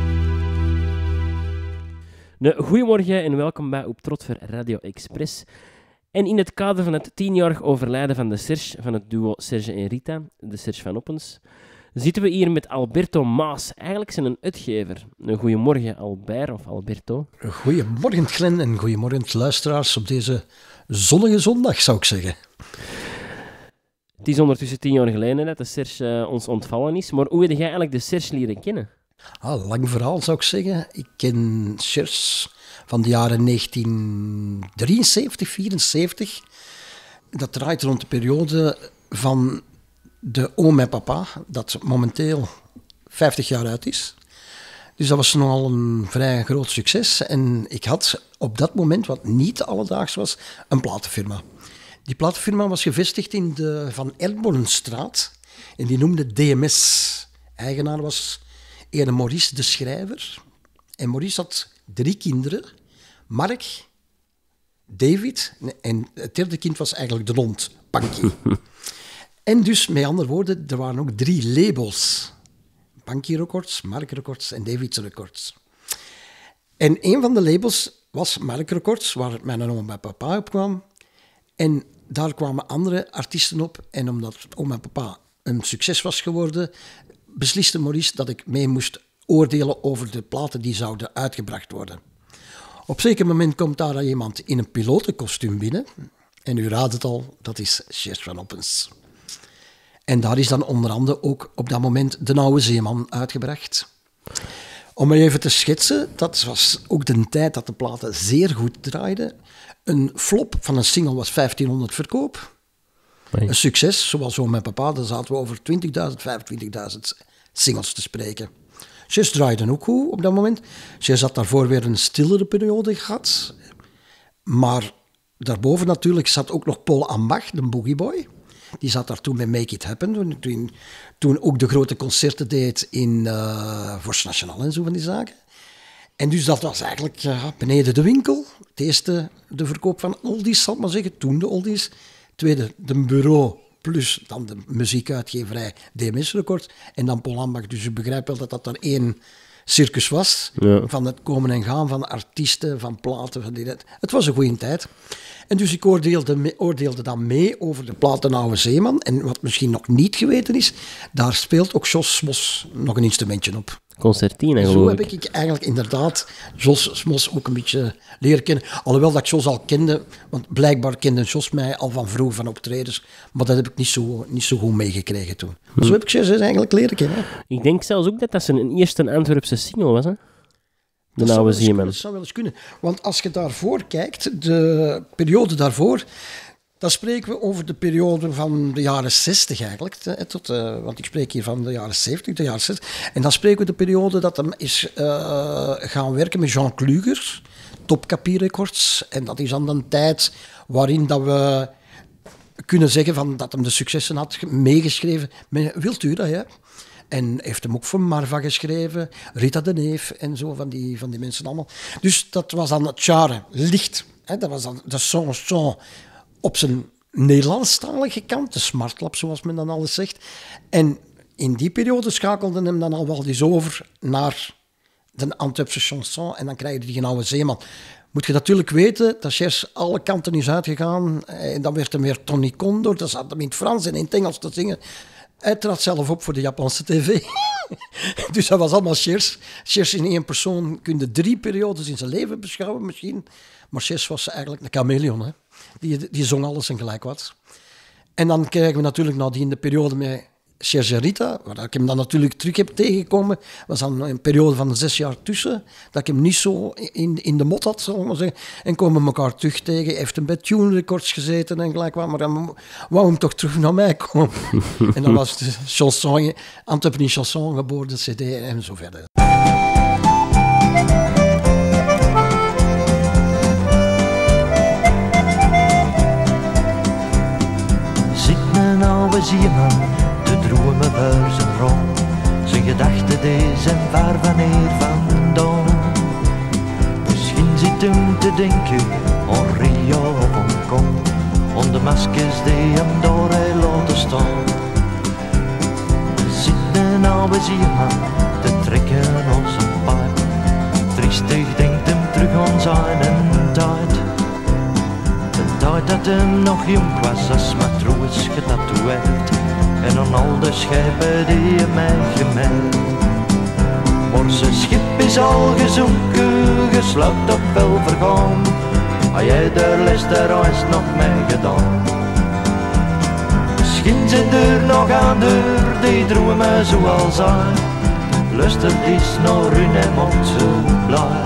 Nou, goedemorgen en welkom bij Op Trot voor Radio Express. En in het kader van het tienjarig overlijden van de Serge, van het duo Serge en Rita, de Serge van Oppens, zitten we hier met Alberto Maas, eigenlijk zijn een uitgever. Een goedemorgen Albert of Alberto.
Goedemorgen Glenn en goedemorgen luisteraars op deze zonnige zondag, zou ik zeggen.
Het is ondertussen tien jaar geleden dat de Serge uh, ons ontvallen is, maar hoe heb jij eigenlijk de Serge leren kennen?
Ah, lang verhaal zou ik zeggen. Ik ken Serge van de jaren negentien drieënzeventig, vierenzeventig. Dat draait rond de periode van de Oom en Papa, dat momenteel vijftig jaar uit is. Dus dat was nogal een vrij groot succes. En ik had op dat moment, wat niet alledaags was, een platenfirma. Die platenfirma was gevestigd in de Van Erbornstraat en die noemde D M S. Eigenaar was ene Maurice de Schrijver. En Maurice had drie kinderen, Mark, David en het derde kind was eigenlijk de hond, Panky. En dus, met andere woorden, er waren ook drie labels. Panky Records, Mark Records en David's Records. En een van de labels was Mark Records, waar mijn oom en mijn papa op kwam. En daar kwamen andere artiesten op. En omdat oom en papa een succes was geworden, besliste Maurice dat ik mee moest oordelen over de platen die zouden uitgebracht worden.
Op zeker moment komt daar iemand in een pilotenkostuum binnen. En u raadt het al, dat is Gers van Oppens. En daar is dan onder andere ook op dat moment De Oude Zeeman uitgebracht. Om maar even te schetsen, dat was ook de tijd dat de platen zeer goed draaiden. Een flop van een single was vijftienhonderd verkoop. Nee. Een succes, zoals zo met papa, dan zaten we over twintigduizend, vijfentwintigduizend singles te spreken. Gers draaide ook goed op dat moment. Gers had daarvoor weer een stillere periode gehad. Maar daarboven natuurlijk zat ook nog Paul Ambach, de boogieboy. Die zat daar toen met Make It Happen. Toen, toen ook de grote concerten deed in uh, Vorst Nationaal en zo van die zaken. En dus dat was eigenlijk uh, beneden de winkel. Het eerste, de verkoop van oldies, zal ik maar zeggen. Toen de oldies. Tweede, de bureau plus dan de muziekuitgeverij D M S Records. En dan Paul Ambach. Dus je begrijpt wel dat dat er één circus was. Ja. Van het komen en gaan van artiesten, van platen. Van die, het was een goede tijd. En dus ik oordeelde, oordeelde dan mee over de plaat De Oude Zeeman. En wat misschien nog niet geweten is, daar speelt ook Jos Smos nog een instrumentje op.
Concertina, geloof
Zo heb ik eigenlijk inderdaad Jos Smos ook een beetje leren kennen. Alhoewel dat ik Jos al kende, want blijkbaar kende Jos mij al van vroeg van optredens. Maar dat heb ik niet zo, niet zo goed meegekregen toen. Hm. Zo heb ik Jos eigenlijk leren kennen.
Ik denk zelfs ook dat dat zijn eerste Antwerpse single was, hè? De Oude Zeeman.
Dat zou wel eens kunnen. Want als je daarvoor kijkt, de periode daarvoor, dan spreken we over de periode van de jaren zestig eigenlijk. Tot, uh, want ik spreek hier van de jaren zeventig, de jaren zestig. En dan spreken we de periode dat hem is uh, gaan werken met Jean Kluger, Topkapi Records. En dat is dan een tijd waarin dat we kunnen zeggen van dat hem de successen had meegeschreven. Met, wilt u dat, ja? En heeft hem ook voor Marva geschreven, Rita de Neef en zo, van die, van die mensen allemaal. Dus dat was dan het genre licht. Hè? Dat was dan de chanson op zijn Nederlandstalige kant, de smartlap zoals men dan alles zegt. En in die periode schakelde hem dan al wel eens over naar de Antwerpse chanson en dan krijg je die Oude Zeeman. Moet je natuurlijk weten dat Gers alle kanten is uitgegaan en dan werd hem weer Tony Condor, dan zat hem in het Frans en in het Engels te zingen. Hij trad zelf op voor de Japanse tv. Dus dat was allemaal Gers. Gers in één persoon kun je drie periodes in zijn leven beschouwen misschien. Maar Gers was eigenlijk een chameleon. Hè? Die, die zong alles en gelijk wat. En dan krijgen we natuurlijk nadien de periode met Gers en Rita, waar ik hem dan natuurlijk terug heb tegengekomen. was dan een periode van zes jaar tussen, dat ik hem niet zo in, in de mot had, zal ik maar zeggen. En komen we elkaar terug tegen. Hij heeft hem bij Tune Records gezeten en gelijk wat, maar dan wou hem toch terug naar mij komen. En dan was de chanson, Antwerpen chanson geboren, de cd en zo verder.
Zit een oude zeeman te dromen bij zijn rond. Zijn gedachten die zijn ver van hier vandaan. Misschien zit hem te denken aan Rio of Hongkong, aan de maskers die hem door hij laten staan. Zit een oude zeeman te trekken aan zijn pijp. Triestig denkt hem terug aan zijn tijd. De tijd dat hem nog jong was als matroos getatoeëerd. En aan al de schepen die je mij gemeld. Maar zijn schip is al gezonken, gesloopt op wel vergaan. Had jij de les de reis nog mee gedaan? Misschien zit er nog aan deur, die dromen zoals hij. Luistert eens naar hun en mond zo blij.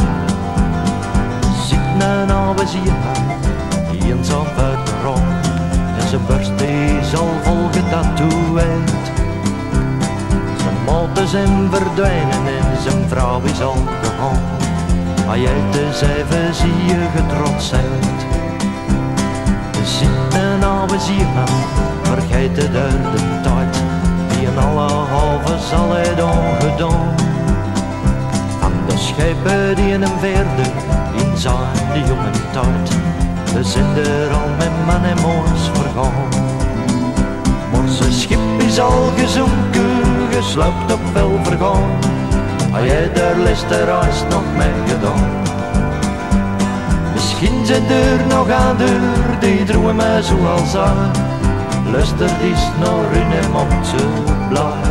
Zit een oude zeeman, die eenzaam uit de rond. En zijn borst is al vol getatoeëerd. Zijn maten zijn verdwijnen en zijn vrouw is al gegaan. Maar jij te zeven zie je getrotseerd. Er zit een oude zeeman, vergeet de derde tijd. Die in alle havens al heeft ongedaan. Aan de schepen die in hem veerden, in zijn de jonge tijd. We zijn er al met man en moors vergaan. Maar zijn schip is al gezonken, gesloopt op wel vergaan. Had jij daar les de reis nog mee gedaan? Misschien zijn er nog aan deur, die dromen zoals hij. Luister eens naar hun en mond zo blij.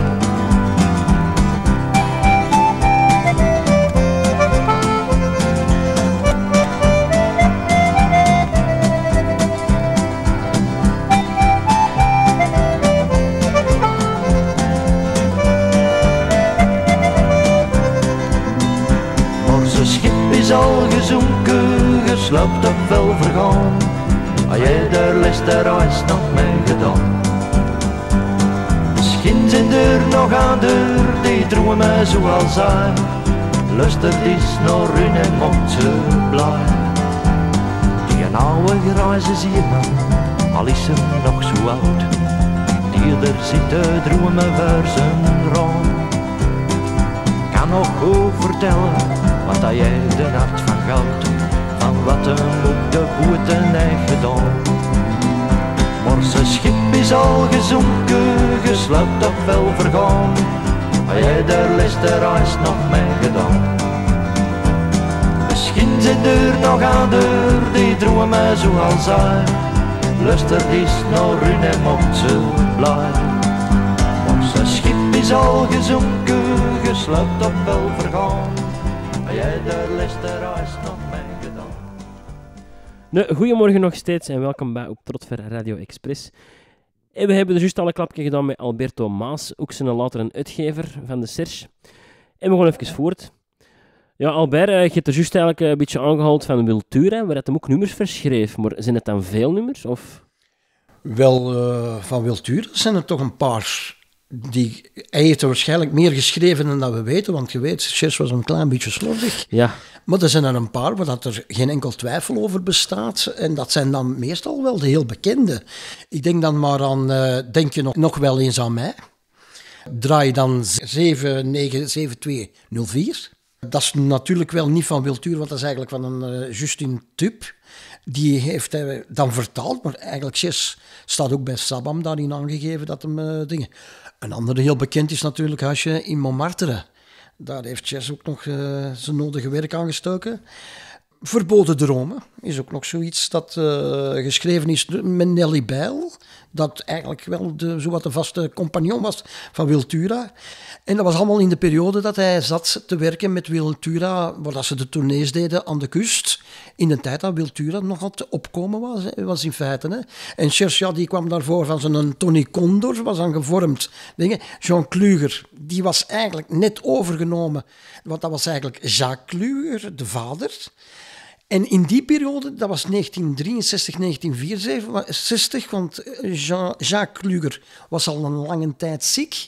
is al gezonken, gesloopt of wel vergaan. Had jij de les der reis nog mee gedaan? Misschien zijn er nog anderen die dromen zoals hij. Luistert is naar hun en mocht ze blij. Die een oude grijze zierman, al is hem nog zo oud. Die er zit te dromen voor zijn raam. Kan nog goed vertellen wat dat jij de hart van goud, van wat hem op de boeten heeft gedaan. Maar zijn schip is al gezonken, gesloopt of wel vergaan. Had jij de les de reis nog mee gedaan? Misschien zijn er nog anderen die dromen zoals hij. Luister eens naar hun en mocht ze blij. Maar zijn schip is al gezonken, gesloopt of wel vergaan. Had jij de les de reis nog mee gedaan?
Nou, goedemorgen nog steeds en welkom bij op Trotver Radio Express. En we hebben er juist al een klapje gedaan met Alberto Maas, ook zijn later een uitgever van de Serge. En we gaan even voort. Ja, Albert, uh, je hebt er juist eigenlijk een beetje aangehaald van Wiltura, waar hij ook nummers verschreef. Maar zijn het dan veel nummers? Of?
Wel, uh, van Wiltura zijn er toch een paar. Die, hij heeft er waarschijnlijk meer geschreven dan dat we weten, want je weet, Serge was een klein beetje slordig.
Ja.
Maar er zijn er een paar waar dat er geen enkel twijfel over bestaat. En dat zijn dan meestal wel de heel bekende. Ik denk dan maar aan, uh, denk je nog, nog wel eens aan mij. Draai dan zeven negen zeven twee nul vier. Dat is natuurlijk wel niet van Wiltura, want dat is eigenlijk van een uh, Justin Tub. Die heeft hij dan vertaald, maar eigenlijk Serge staat ook bij Sabam daarin aangegeven dat hem uh, dingen. Een andere heel bekend is natuurlijk Huisje in Montmartre. Daar heeft Serge ook nog uh, zijn nodige werk aan gestoken. Verboden dromen is ook nog zoiets dat uh, geschreven is met Nelly Bijl. Dat eigenlijk wel de, zowat de vaste compagnon was van Wiltura. En dat was allemaal in de periode dat hij zat te werken met Wiltura, waar dat ze de tournees deden aan de kust. In de tijd dat Wiltura nog aan het opkomen was, was in feite. Hè. En Serge, ja, die kwam daarvoor van zijn Tony Condor, was dan gevormd. Jean Kluger, die was eigenlijk net overgenomen, want dat was eigenlijk Jacques Kluger, de vader. En in die periode, dat was negentien drieënzestig, negentien vierenzestig, want Jean, Jacques Kluger was al een lange tijd ziek.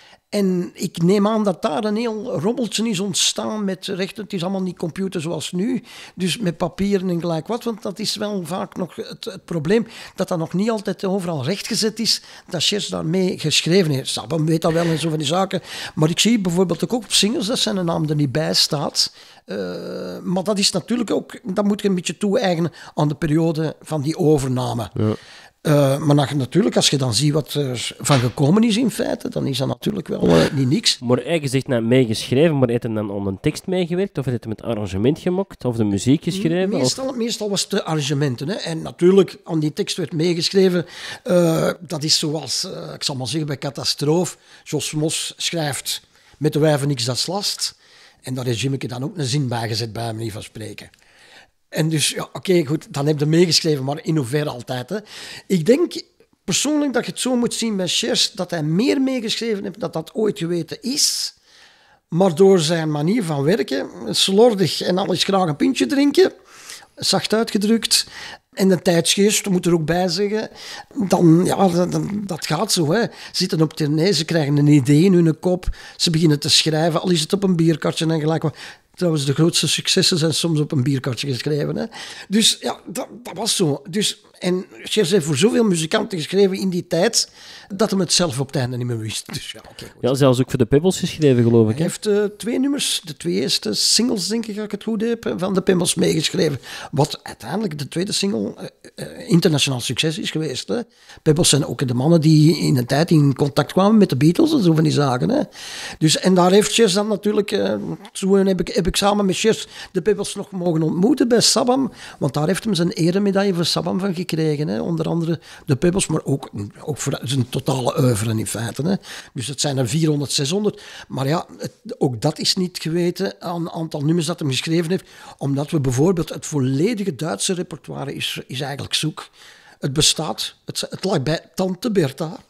En ik neem aan dat daar een heel rommeltje is ontstaan met rechten. Het is allemaal niet computer zoals nu, dus met papieren en gelijk wat. Want dat is wel vaak nog het, het probleem, dat dat nog niet altijd overal rechtgezet is, dat Serge daarmee geschreven heeft. Sabam weet dat wel en zo van die zaken. Maar ik zie bijvoorbeeld ook op singles dat zijn naam er niet bij staat. Uh, maar dat is natuurlijk ook, dat moet je een beetje toe-eigenen aan de periode van die overname. Ja. Uh, maar dan, natuurlijk, als je dan ziet wat er van gekomen is in feite, dan is dat natuurlijk wel uh, niet niks.
Maar eigenlijk zegt hij meegeschreven, maar heeft hij dan aan een tekst meegewerkt? Of heeft hij met arrangement gemokt? Of de muziek geschreven?
Meestal, of? meestal was het de arrangementen. Hè. En natuurlijk, aan die tekst werd meegeschreven. Uh, dat is zoals, uh, ik zal maar zeggen, bij Catastrofe. Jos Mos schrijft met de wijven niks dat last. En daar heeft Jimmeke dan ook een zin bij gezet, bij manier van spreken. En dus, ja, oké, okay, goed, dan heb je meegeschreven, maar in hoeverre altijd. Hè. Ik denk persoonlijk dat je het zo moet zien bij Serge, dat hij meer meegeschreven heeft dan dat ooit geweten is. Maar door zijn manier van werken, slordig en alles graag een pintje drinken, zacht uitgedrukt, en de tijdsgeest, moet er ook bij zeggen, dan, ja, dat, dat gaat zo. Hè. Ze zitten op tournee, ze krijgen een idee in hun kop, ze beginnen te schrijven, al is het op een bierkartje en gelijk wat. Trouwens, de grootste successen zijn soms op een bierkartje geschreven. Hè. Dus ja, dat, dat was zo. Dus, en Serge heeft voor zoveel muzikanten geschreven in die tijd, dat hij het zelf op het einde niet meer wist. Dus, ja, okay,
ja, zelfs ook voor de Pebbles geschreven, geloof ik.
Hij heeft uh, twee nummers, de twee eerste singles, denk ik, als ik het goed heb, van de Pebbles meegeschreven. Wat uiteindelijk de tweede single uh, uh, internationaal succes is geweest. Hè. Pebbles zijn ook de mannen die in een tijd in contact kwamen met de Beatles en zo van die zaken. Hè. Dus, en daar heeft Serge dan natuurlijk, uh, zo heb ik, heb ik samen met Serge de Pebbles nog mogen ontmoeten bij Sabam, want daar heeft hem zijn eremedaille voor Sabam van gekregen. Hè. Onder andere de Pebbles, maar ook, ook voor zijn totale oeuvre in feite. Hè. Dus het zijn er vierhonderd, zeshonderd. Maar ja, het, ook dat is niet geweten aan het aantal nummers dat hij geschreven heeft, omdat we bijvoorbeeld het volledige Duitse repertoire is, is eigenlijk zoek. Het bestaat, het, het lag bij Tante Bertha.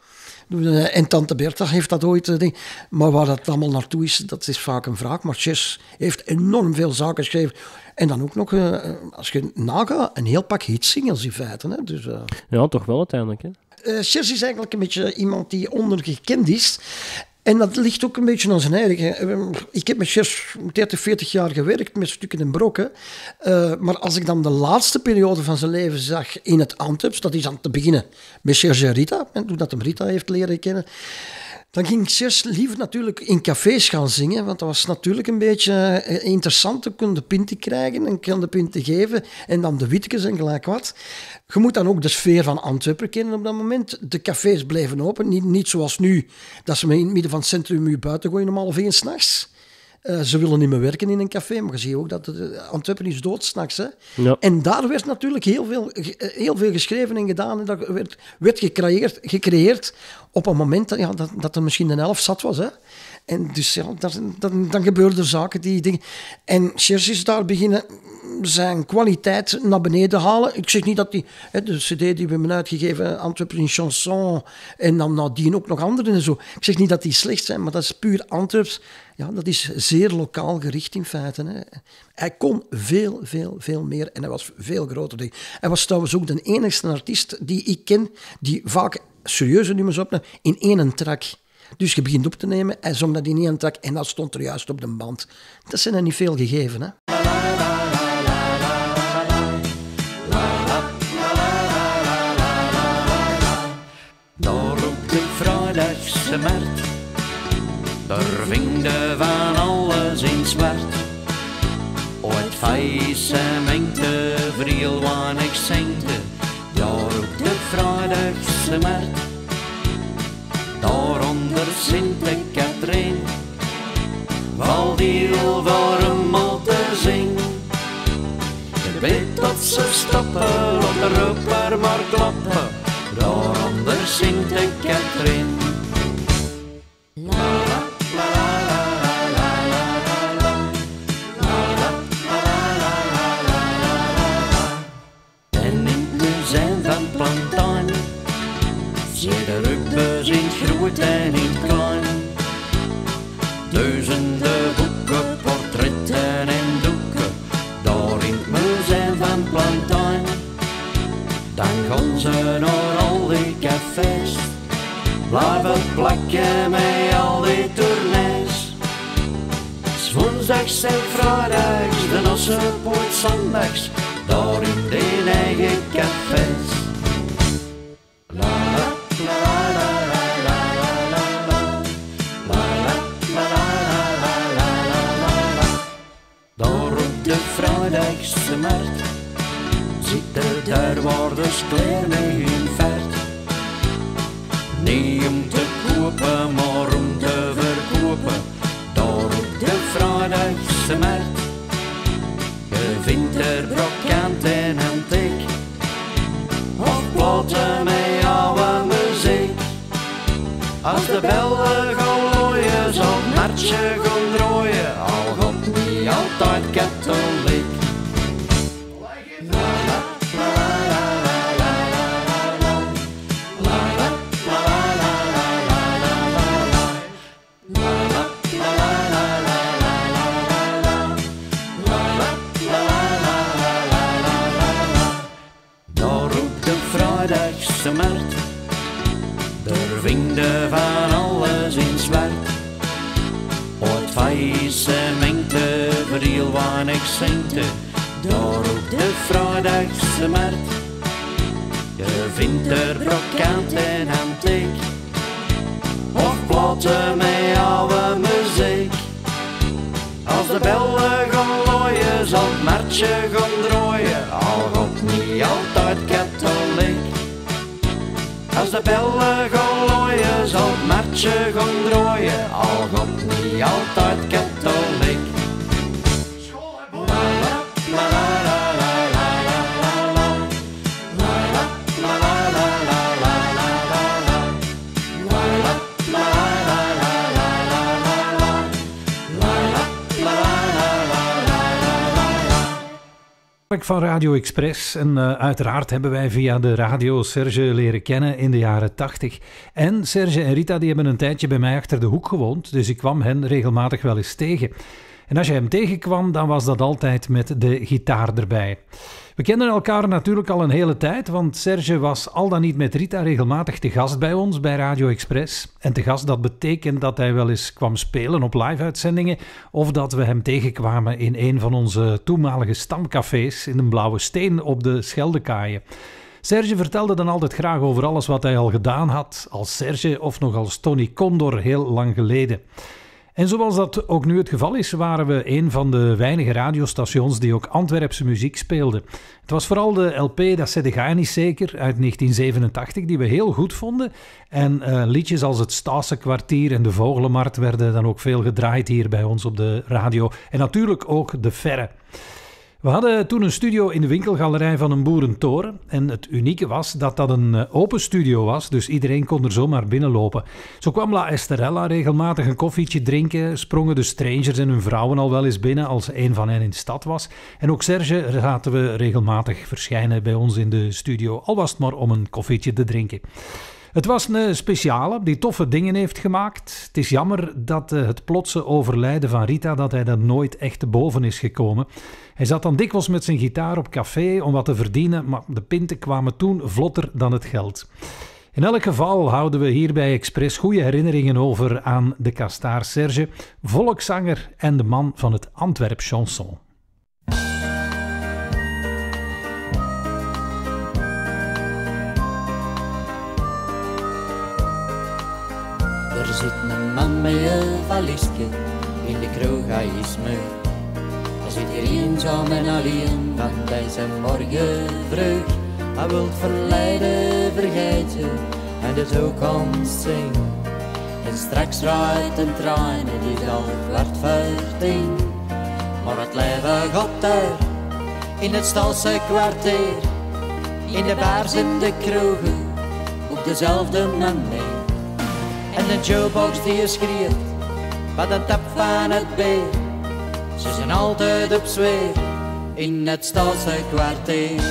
En tante Bertha heeft dat ooit... Uh, ding. Maar waar dat allemaal naartoe is, dat is vaak een vraag. Maar Chess heeft enorm veel zaken geschreven. En dan ook nog, uh, als je nagaat, een heel pak hitsingles in feite. Hè? Dus, uh...
Ja, toch wel uiteindelijk. Hè?
Uh, Chess is eigenlijk een beetje iemand die ondergekend is. En dat ligt ook een beetje aan zijn eigen. Ik heb met Chess dertig, veertig jaar gewerkt, met stukken en brokken. Uh, maar als ik dan de laatste periode van zijn leven zag in het Antwerps, dat is aan te beginnen met Serge Rita, en toen dat hem Rita heeft leren kennen, dan ging Chess liever natuurlijk in cafés gaan zingen, want dat was natuurlijk een beetje interessant. Je kon de pinten krijgen en kon de pinten geven en dan de witjes en gelijk wat. Je moet dan ook de sfeer van Antwerpen kennen op dat moment. De cafés bleven open, niet, niet zoals nu, dat ze me in het midden van het centrum u buiten gooien om half één s'nachts. Uh, ze willen niet meer werken in een café, maar je ziet ook dat de, Antwerpen is dood s'nachts. Hè? Ja. En daar werd natuurlijk heel veel, heel veel geschreven en gedaan. En dat werd, werd gecreëerd, gecreëerd op een moment dat, ja, dat, dat er misschien een elf zat was. Hè? En dus ja, dat, dat, dan gebeurden er zaken die dingen. En Serge is daar beginnen zijn kwaliteit naar beneden halen. Ik zeg niet dat die, hè, de cd die we hebben uitgegeven, Antwerpen in chanson, en dan nadien ook nog andere en zo. Ik zeg niet dat die slecht zijn, maar dat is puur Antwerps. Ja, dat is zeer lokaal gericht in feite. Hè. Hij kon veel, veel, veel meer en hij was veel groter. Hij was trouwens ook de enigste artiest die ik ken die vaak serieuze nummers opnam in één track. Dus je begint op te nemen, hij zong dat in één track en dat stond er juist op de band. Dat zijn er niet veel gegeven, hè.
Daar op de vrijdagse markt, daar vingde van alles in zwart. O, het feest mengte, vriel weinig zengte, daar op de vrijdagse markt. Daaronder Sint-Katrijn, val die voor een mal te zingen. Je weet dat ze stoppen, op de roeper maar klappen, daaronder Sint-Katrijn. En in het museum van Plantain zie de rukbus in het groot en in het klein. Duizenden boeken, portretten en doeken, daar in het museum van Plantain. Dan gaan ze naar al die cafés, blijven plakken met al die tournees. 's Woensdags en vrijdags, de Nossenpoort zondags, daar in die eigen cafés. La la la la la la la la la la la la la la la. Daar op de vrijdagse markt zit er daar waar de skleer mee in vaart. Niet om te kopen, maar om te verkopen, daar op de vrijdagse markt. Je vindt er brokant en antiek, of platen met oude muziek. Als de bellen gaan looien, zal het martje gaan draaien, al gaat niet altijd katholiek. De markt, daar vingde van alles in zwart. O, het feest mengte, vriel weinig zengte, daar op de vrijdagse markt. Je vindt er brokant en antiek, of platen met oude muziek. Als de bellen gaan looien, zal het martje gaan draaien, al gaat niet altijd katholiek. Als de bellen gaan looien, zal het martje gaan draaien, al gaat niet altijd katholiek.
Van Radio Express en uh, uiteraard hebben wij via de radio Serge leren kennen in de jaren tachtig. En Serge en Rita die hebben een tijdje bij mij achter de hoek gewoond, dus ik kwam hen regelmatig wel eens tegen. En als je hem tegenkwam, dan was dat altijd met de gitaar erbij. We kenden elkaar natuurlijk al een hele tijd, want Serge was al dan niet met Rita regelmatig te gast bij ons, bij Radio Express. En te gast, dat betekent dat hij wel eens kwam spelen op live-uitzendingen, of dat we hem tegenkwamen in een van onze toenmalige stamcafés in een Blauwe Steen op de Scheldekaaien. Serge vertelde dan altijd graag over alles wat hij al gedaan had, als Serge of nog als Tony Condor heel lang geleden. En zoals dat ook nu het geval is, waren we een van de weinige radiostations die ook Antwerpse muziek speelden. Het was vooral de L P Dat Zedde Ga Niet Zeker uit negentien zevenentachtig die we heel goed vonden. En uh, liedjes als het Staalse Kwartier en de Vogelenmarkt werden dan ook veel gedraaid hier bij ons op de radio. En natuurlijk ook de Ferre. We hadden toen een studio in de winkelgalerij van een boerentoren. En het unieke was dat dat een open studio was, dus iedereen kon er zomaar binnenlopen. Zo kwam La Esterella regelmatig een koffietje drinken, sprongen de Strangers en hun vrouwen al wel eens binnen als een van hen in de stad was. En ook Serge zaten we regelmatig verschijnen bij ons in de studio, al was het maar om een koffietje te drinken. Het was een speciale die toffe dingen heeft gemaakt. Het is jammer dat uh, het plotse overlijden van Rita, dat hij daar nooit echt te boven is gekomen. Hij zat dan dikwijls met zijn gitaar op café om wat te verdienen, maar de pinten kwamen toen vlotter dan het geld. In elk geval houden we hier bij Express goede herinneringen over aan de kastaar Serge, volkszanger en de man van het Antwerp chanson.
Er zit een man met een valiesje, in de kroeg hij is moe. Hij zit hier eenzaam en alleen, want hij zijn morgen vroeg. Hij wil het verleden vergeten en de toekomst zien. En straks rijdt een trein, het is al kwart voor tien. Maar het leven gaat daar, in het Staalse Kwartier. In de bars en de kroegen, op dezelfde manier. En de jukebox die je schreeuwt, wat een tap van het bier. Ze zijn altijd op zweer, in het Staalse Kwartier.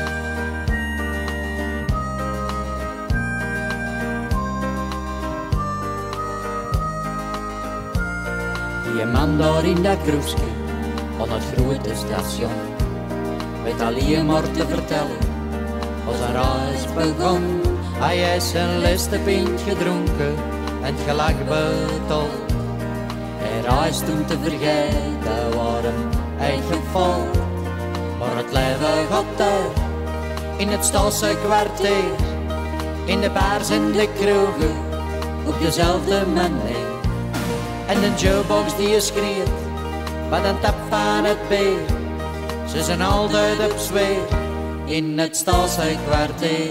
Die man daar in dat kroegje, aan het grote station, weet alleen maar te vertellen, als een reis begon. Hij heeft zijn laatste pint gedronken en het gelach betaald. Hij reist om te vergeten waarom hij geval. Maar het leven gaat daar, in het Staalse Kwartier. In de bars en de kroegen, op dezelfde manier. En de jukebox die je schreeuwt, wat een tap van het bier. Ze zijn altijd op zweer, in het Staalse Kwartier.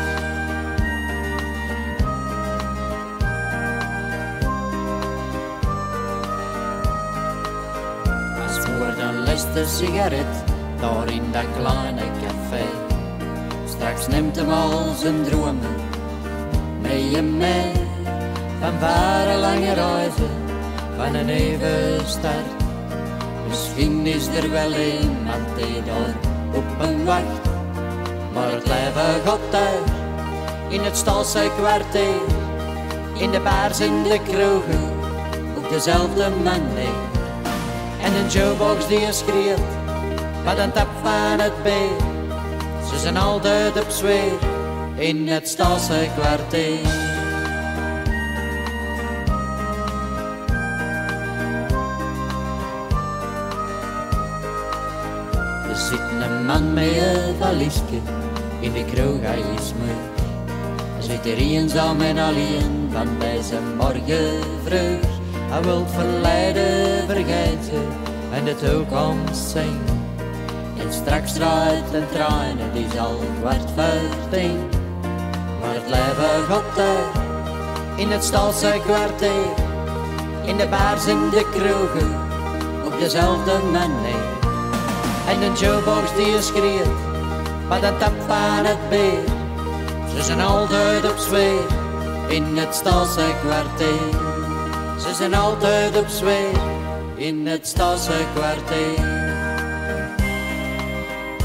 De sigaret, daar in dat kleine café. Straks neemt hem al zijn dromen mee je mee. Van vare lange reizen, van een even start. Misschien is er wel iemand die daar op hem wacht. Maar het leven gaat daar, in het Staalse Kwartier. In de bars en de kroegen, op dezelfde manier. En een jukebox die je schreeuwt, wat een tap van het bier. Ze zijn altijd op zweer, in het Staalse Kwartier. Er zit een man met een valiesje, in de kroeg hij is moe. Hij zit er eenzaam en alleen, want bij zijn morgen vroeg. Hij wil het verleden vergeten en de toekomst zien. En straks rijdt een trein, het is al kwart voor tien. Maar het leven gaat daar, in het Staalse Kwartier. In de bars en de kroegen, op dezelfde manier. En een jukebox die je schreeuwt, wat een tap van het bier. Ze zijn altijd op zweer, in het Staalse Kwartier. Ze zijn altijd op zweer, in het Staalse Kwartier.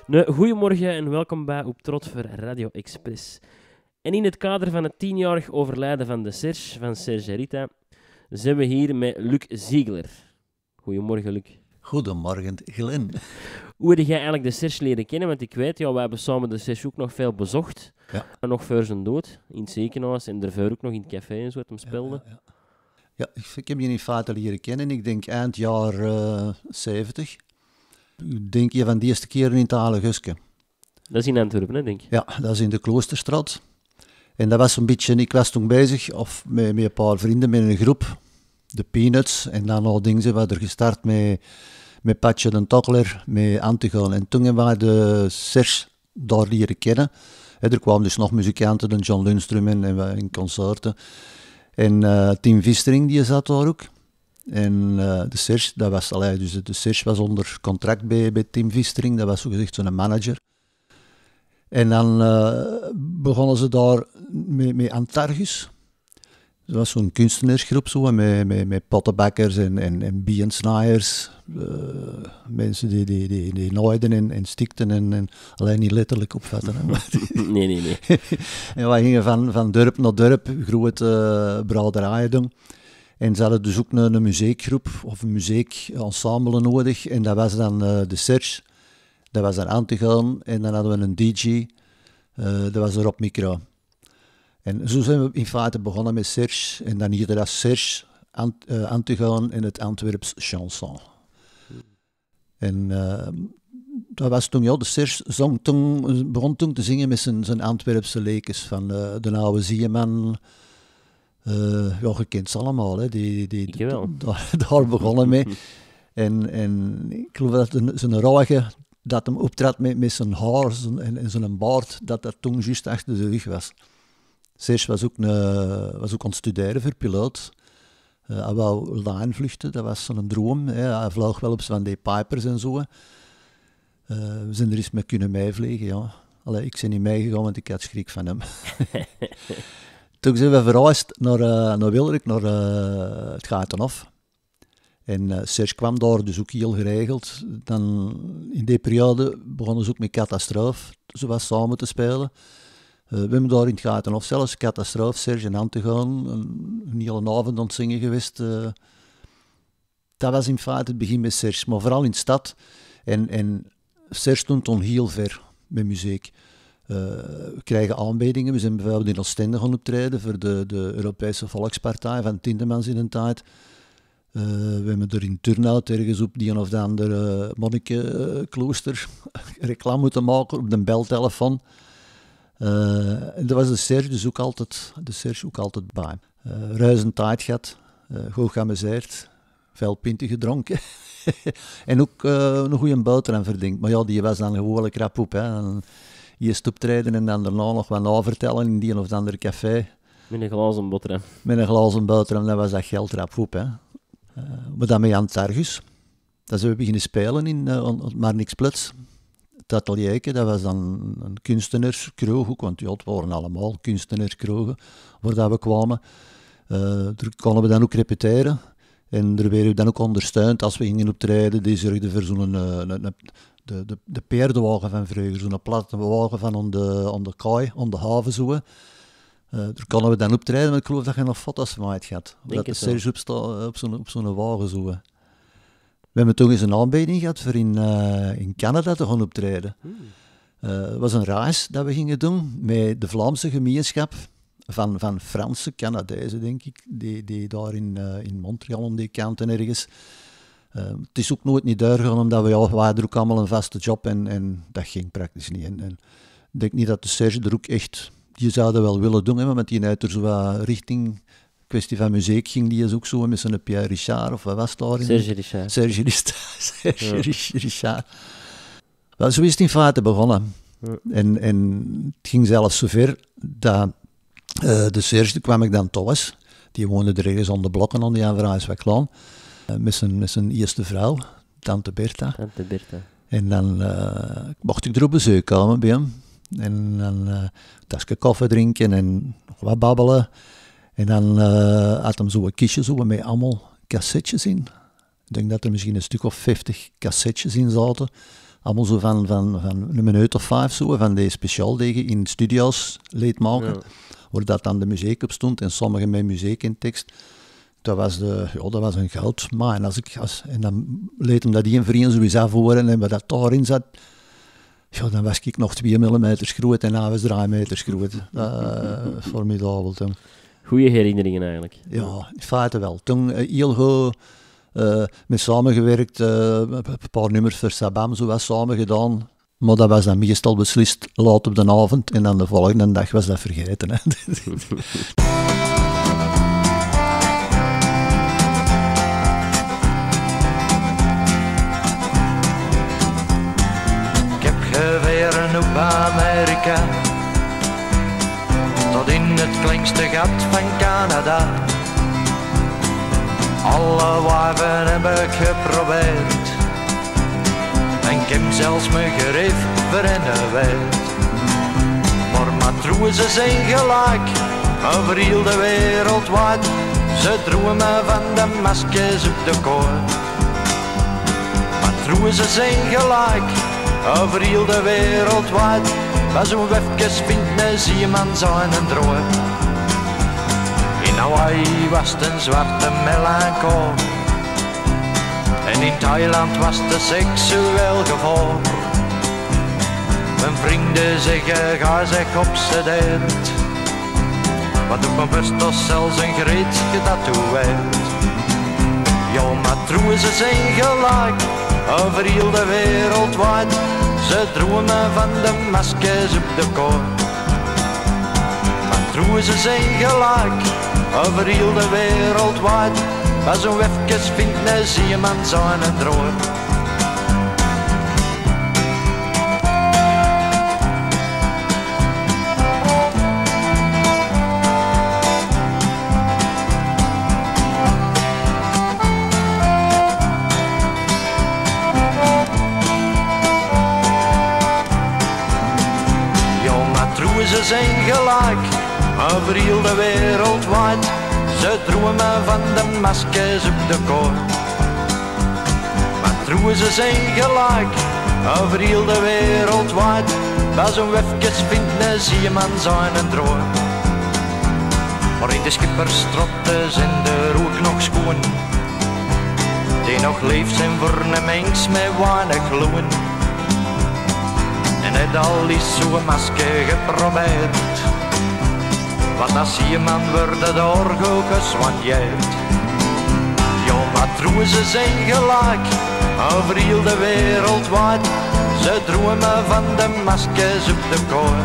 Nee, goedemorgen en welkom bij Op Trot voor Radio Express. En in het kader van het tienjarig overlijden van de Serge, van Serge Rita, zijn we hier met Luc Ziegler. Goedemorgen, Luc.
Goedemorgen, Glenn.
Hoe heb jij eigenlijk de Serge leren kennen? Want ik weet, ja, wij hebben samen de Serge ook nog veel bezocht.
Ja.
Nog voor zijn dood, in het ziekenhuis en daarvoor ook nog in het café en zo, het hem speelde.
Ja, ja, ja. ja, ik heb je in feite leren kennen, ik denk eind jaar uh, zeventig. Ik denk je van de eerste keer in het Alegusske.
Dat is in Antwerpen, hè, denk ik.
Ja, dat is in de Kloosterstraat. En dat was een beetje, ik was toen bezig, of met, met een paar vrienden, met een groep, de Peanuts. En dan al dingen, we hadden gestart met, met Patje de Tokkler, met Antigoon. En toen hebben we de Serge daar leren kennen. He, er kwamen dus nog muzikanten, de John Lundstrom en, en in concerten. En uh, Tim Vistering, die zat daar ook. En uh, de Serge, dat was, allee, dus de Serge was onder contract bij, bij Tim Vistering, dat was zogezegd zo'n manager. En dan uh, begonnen ze daar met, met Antargus. Dat was zo'n kunstenaarsgroep, zo, met, met, met pottenbakkers en, en, en biensnaaiers. Uh, mensen die, die, die, die naaiden en, en stikten en, en alleen niet letterlijk opvatten.
nee, nee, nee.
En wij gingen van, van dorp naar dorp, grote uh, brouwerijen doen. En ze hadden dus ook een, een muziekgroep of een muziekensemble nodig. En dat was dan uh, de Serge. Dat was dan Antigoon en dan hadden we een D J, uh, dat was er op micro. En zo zijn we in feite begonnen met Serge en dan hier dat Serge, Ant, uh, Antigoon en het Antwerps chanson. En uh, dat was toen, ja, de Serge zong toen, begon toen te zingen met zijn, zijn Antwerpse leekjes van uh, de oude Zieman. Uh, ja, je kent ze allemaal, hè. Die, die,
Ik wel.
Daar, daar begonnen mee. en, en ik geloof dat zijn rage, dat hem optrad met, met zijn haar zijn, en, en zijn baard, dat dat toen juist achter de rug was. Serge was ook, een, was ook aan het studeren voor piloot. Uh, hij wou line vluchten, dat was zo'n droom. Hè. Hij vloog wel op van die Pipers en zo. Uh, we zijn er eens mee kunnen meevliegen, ja. Allee, ik ben niet meegegaan, want ik had schrik van hem. Toen zijn we verhuisd naar, uh, naar Wilderik, naar uh, het Gatenhof. En uh, Serge kwam daar dus ook heel geregeld. Dan, in die periode begonnen ze ook met Catastrofe, zo was samen te spelen. Uh, we hebben daar in het Gatenhof zelfs Catastrofe, Serge en Antigoon, een, een hele avond aan het zingen geweest. Uh, dat was in feite het begin met Serge, maar vooral in de stad. En, en Serge stond toen heel ver met muziek. Uh, we krijgen aanbiedingen. We zijn bijvoorbeeld in Oostende gaan optreden voor de, de Europese Volkspartij van Tindemans in een tijd. Uh, we hebben er in Turnhout ergens op die een of andere uh, monnikenklooster uh, reclame moeten maken op de beltelefoon. Uh, en daar was de Serge dus ook altijd, de Serge ook altijd bij. Uh, ruizend tijd gehad, uh, goed geamuseerd, veel pinten gedronken. en ook uh, een goede boterham verdiend. Maar ja, die was dan gewoon krap op. Hè. En, eerst optreden en dan daarna nog wat navertellen in die een of andere café.
Met een glazen boterham.
Met een glazen boterham, dat was dat geld rap op. Hè. Uh, maar dan met Antargus. Dat zijn we beginnen spelen in uh, Maar Niks Plots. Het atelierke, dat was dan een kunstenaarskroeg ook, want ja, het waren allemaal kunstenaarskroegen waar dat we kwamen. Uh, daar konden we dan ook repeteren. En daar werden we dan ook ondersteund als we gingen optreden. Die zorgden voor zo'n... Uh, een, een, De, de, de paardenwagen van vroeger, zo'n platte wagen van aan de, aan de kaai, aan de haven zo. Uh, daar konden we dan optreden, maar ik geloof dat je nog foto's van mij had. Dat de Serge op, sta, op zo'n op zo'n wagen zo. We hebben toen eens een aanbieding gehad voor in, uh, in Canada te gaan optreden. Het hmm. uh, was een reis dat we gingen doen met de Vlaamse gemeenschap van, van Franse Canadezen, denk ik, die, die daar in, uh, in Montreal aan die kanten ergens. Uh, het is ook nooit niet doorgegaan, omdat we, ja, we hadden ook allemaal een vaste job en, en dat ging praktisch niet. En, en ik denk niet dat de Serge er ook echt, die zouden wel willen doen, hè, want die uit er zo wat richting kwestie van muziek ging, die is ook zo met zijn Pierre Richard, of wat was het daar?
Serge Richard.
Serge Richard. Serge ja. Richard. Wel, zo is het in feite begonnen. Ja. En, en het ging zelfs zover dat uh, de Serge, kwam ik dan thuis, die woonde er ergens aan de blokken aan die Aanverhuis van Klaan. Met zijn, met zijn eerste vrouw, tante Bertha.
Tante Bertha.
En dan uh, mocht ik er op bezoek komen bij hem. En dan uh, een tasje koffie drinken en nog wat babbelen. En dan uh, had hem zo een kistje zo met allemaal cassettes in. Ik denk dat er misschien een stuk of vijftig cassettes in zaten. allemaal zo van, van, van een minuut of vijf, zo, van die speciaaldegen in studio's leed maken, ja. waar dat dan de muziek op stond en sommigen met muziek in tekst. Dat was, de, ja, dat was een goud. Maar en, als ik, als, en dan leed hem dat die een vriend sowieso voor en wat dat daarin zat, ja, dan was ik nog twee millimeter groot en hij was drie meter groot. Uh, formidabel toen.
Goeie herinneringen eigenlijk.
Ja, in feite wel. Toen uh, heel goed uh, met samengewerkt, uh, een paar nummers voor Sabam zo was samen gedaan. Maar dat was dan meestal beslist laat op de avond en dan de volgende dag was dat vergeten. Hè.
Geweren op Amerika, tot in het kleinste gat van Canada. Alle wijven heb ik geprobeerd, en ik heb zelfs mijn gerief verenigd. Maar matrozen zijn gelijk, over heel de wereld wijd. Ze dromen van de maskers op de koor. Matrozen zijn gelijk, over heel de wereld wijd. Maar zo'n wefkes vindt een zeeman zijn droom. In Hawaii was het een zwarte melanchool. En in Thailand was het seksueel gevoel. Mijn vrienden zeggen, ga zeg obsedeerd. Want op mijn borst was zelfs een greet getatoeëerd. Ja, matrozen zijn gelijk, over heel de wereld wijd. Ze dromen van de maskers op de koor. Matrozen zijn gelijk, over heel de wereld wijd. Maar zo'n wefkes vindt een zeeman zijn droom. Ze zijn gelijk, over heel de wereld wijd. Ze dromen van de maskers op de koor. Matrozen zijn gelijk, over heel de wereld wijd. Maar zo'n wefkes vindt een zeeman zijn droom. Maar in de schipperstrotten zijn er ook nog schoon, die nog leeft zijn voor een mens met weinig loon. En het al is zo'n masker geprobeerd, want als iemand wordt door geswanjeerd. Ja, matrozen zijn gelijk, over heel de wereld wijd. Ze dromen van de maskers op de koor.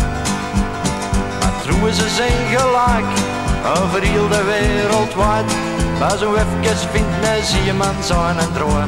Matrozen zijn gelijk, over heel de wereld wijd. Maar zo even vindt een zeeman zijn droom.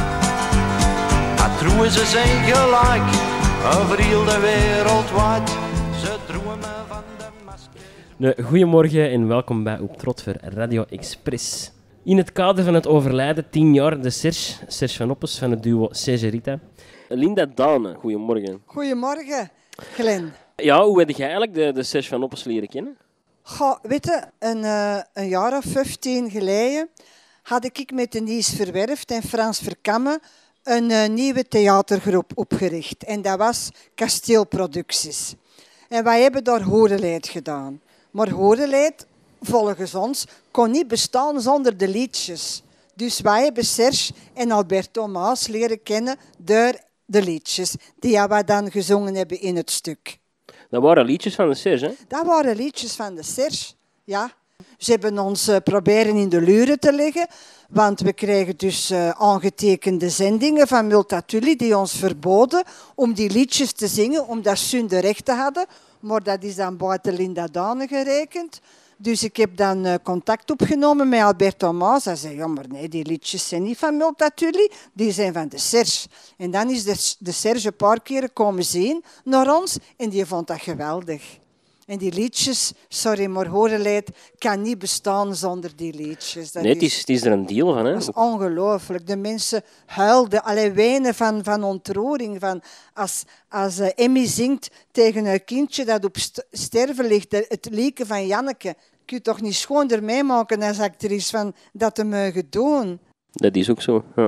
Matrozen zijn gelijk, over heel de wereld wijd. Ze dromen van de maskers.
Goedemorgen en welkom bij Op Trot voor Radio Express. In het kader van het overlijden tien jaar de Serge, Serge van Oppes van het duo Serge Rita. Linda Dane, goedemorgen.
Goedemorgen, Glenn.
Ja, hoe heb je eigenlijk de, de Serge van Oppes leren kennen?
Goh, weet je, een, uh, een jaar of vijftien geleden had ik met Denise Verwerft en Frans Verkamme een uh, nieuwe theatergroep opgericht. En dat was Kasteelproducties. En wij hebben daar horenleed gedaan. Maar horenleed, volgens ons, kon niet bestaan zonder de liedjes. Dus wij hebben Serge en Alberto Maas leren kennen door de liedjes die wij dan gezongen hebben in het stuk.
Dat waren liedjes van de Serge, hè?
Dat waren liedjes van de Serge, ja. Ze hebben ons uh, proberen in de luren te leggen, want we kregen dus uh, aangetekende zendingen van Multatuli die ons verboden om die liedjes te zingen, omdat ze de rechten hadden. Maar dat is dan buiten Linda Dane gerekend. Dus ik heb dan uh, contact opgenomen met Alberto Maas. Hij zei, ja, maar nee, die liedjes zijn niet van Multatuli, die zijn van de Serge. En dan is de, de Serge een paar keren komen zien naar ons en die vond dat geweldig. En die liedjes, sorry, maar horenleed kan niet bestaan zonder die liedjes. Dat
nee, het is, het is er een deel van, hè?
Dat is ongelooflijk. De mensen huilden, alleen wenen van, van ontroering. Van als als uh, Emmy zingt tegen haar kindje dat op st- sterven ligt, het lieken van Janneke. Kun je toch niet schoon ermee maken als actrice van dat te mogen doen?
Dat is ook zo, ja.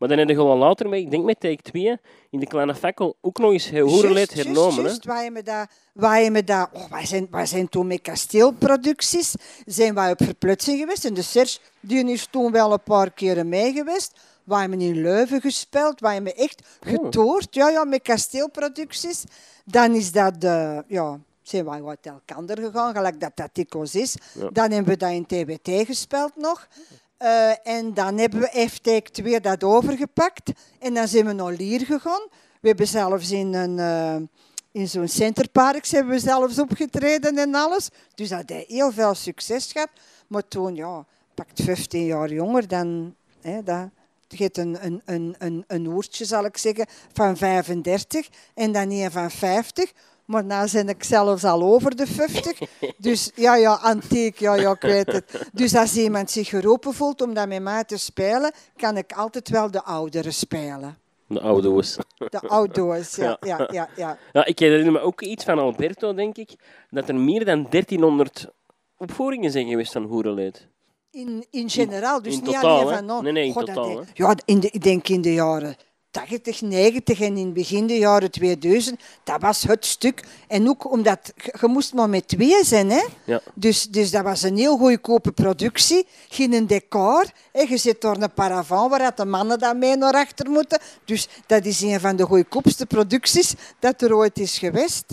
Maar dan heb je gewoon later, mee, ik denk met Take twee, in de kleine fakkel ook nog eens hoerenleed hernomen.
Juist, waar je me daar... Waar je me daar oh, wij, zijn, wij zijn toen met kasteelproducties zijn wij op verplutsing geweest. En de Serge, die is toen wel een paar keren mee geweest. Waar je me in Leuven gespeeld, waar je me echt getoerd. Ja, ja, met kasteelproducties. Dan is dat... Uh, ja, zijn wij uit elkaar gegaan, gelijk dat dat dikwijls is. Ja. Dan hebben we dat in T W T gespeeld nog. Uh, en dan hebben we F T twee dat overgepakt. En dan zijn we naar Lier gegaan. We hebben zelfs in, een, uh, in zo'n centerparks hebben we zelfs opgetreden en alles. Dus dat heeft heel veel succes gehad. Maar toen, ja, pakt vijftien jaar jonger dan... Hè, dat, je hebt een, een, een, een, een oertje, zal ik zeggen, van vijfendertig en dan een van vijftig. Maar nu ben ik zelfs al over de vijftig. Dus ja, ja, antiek, ja, ja, ik weet het. Dus als iemand zich geroepen voelt om dat met mij te spelen, kan ik altijd wel de ouderen spelen.
De oudo's.
De oudo's, ja, ja, ja, ja, ja.
Ja, ik herinner me ook iets van Alberto, denk ik, dat er meer dan dertienhonderd opvoeringen zijn geweest van hoerenleed.
In, in generaal, dus
in
niet
totaal,
alleen van...
No, nee, nee, in
God,
totaal.
Dat, ja, in de, ik denk in de jaren tachtig, negentig en in het begin de jaren tweeduizend, dat was het stuk. En ook omdat, je moest maar met twee zijn, hè.
Ja.
Dus, dus dat was een heel goedkope productie. Geen decor. Hè. Je zit door een paravan waar de mannen dan mee naar achter moeten. Dus dat is een van de goedkoopste producties dat er ooit is geweest.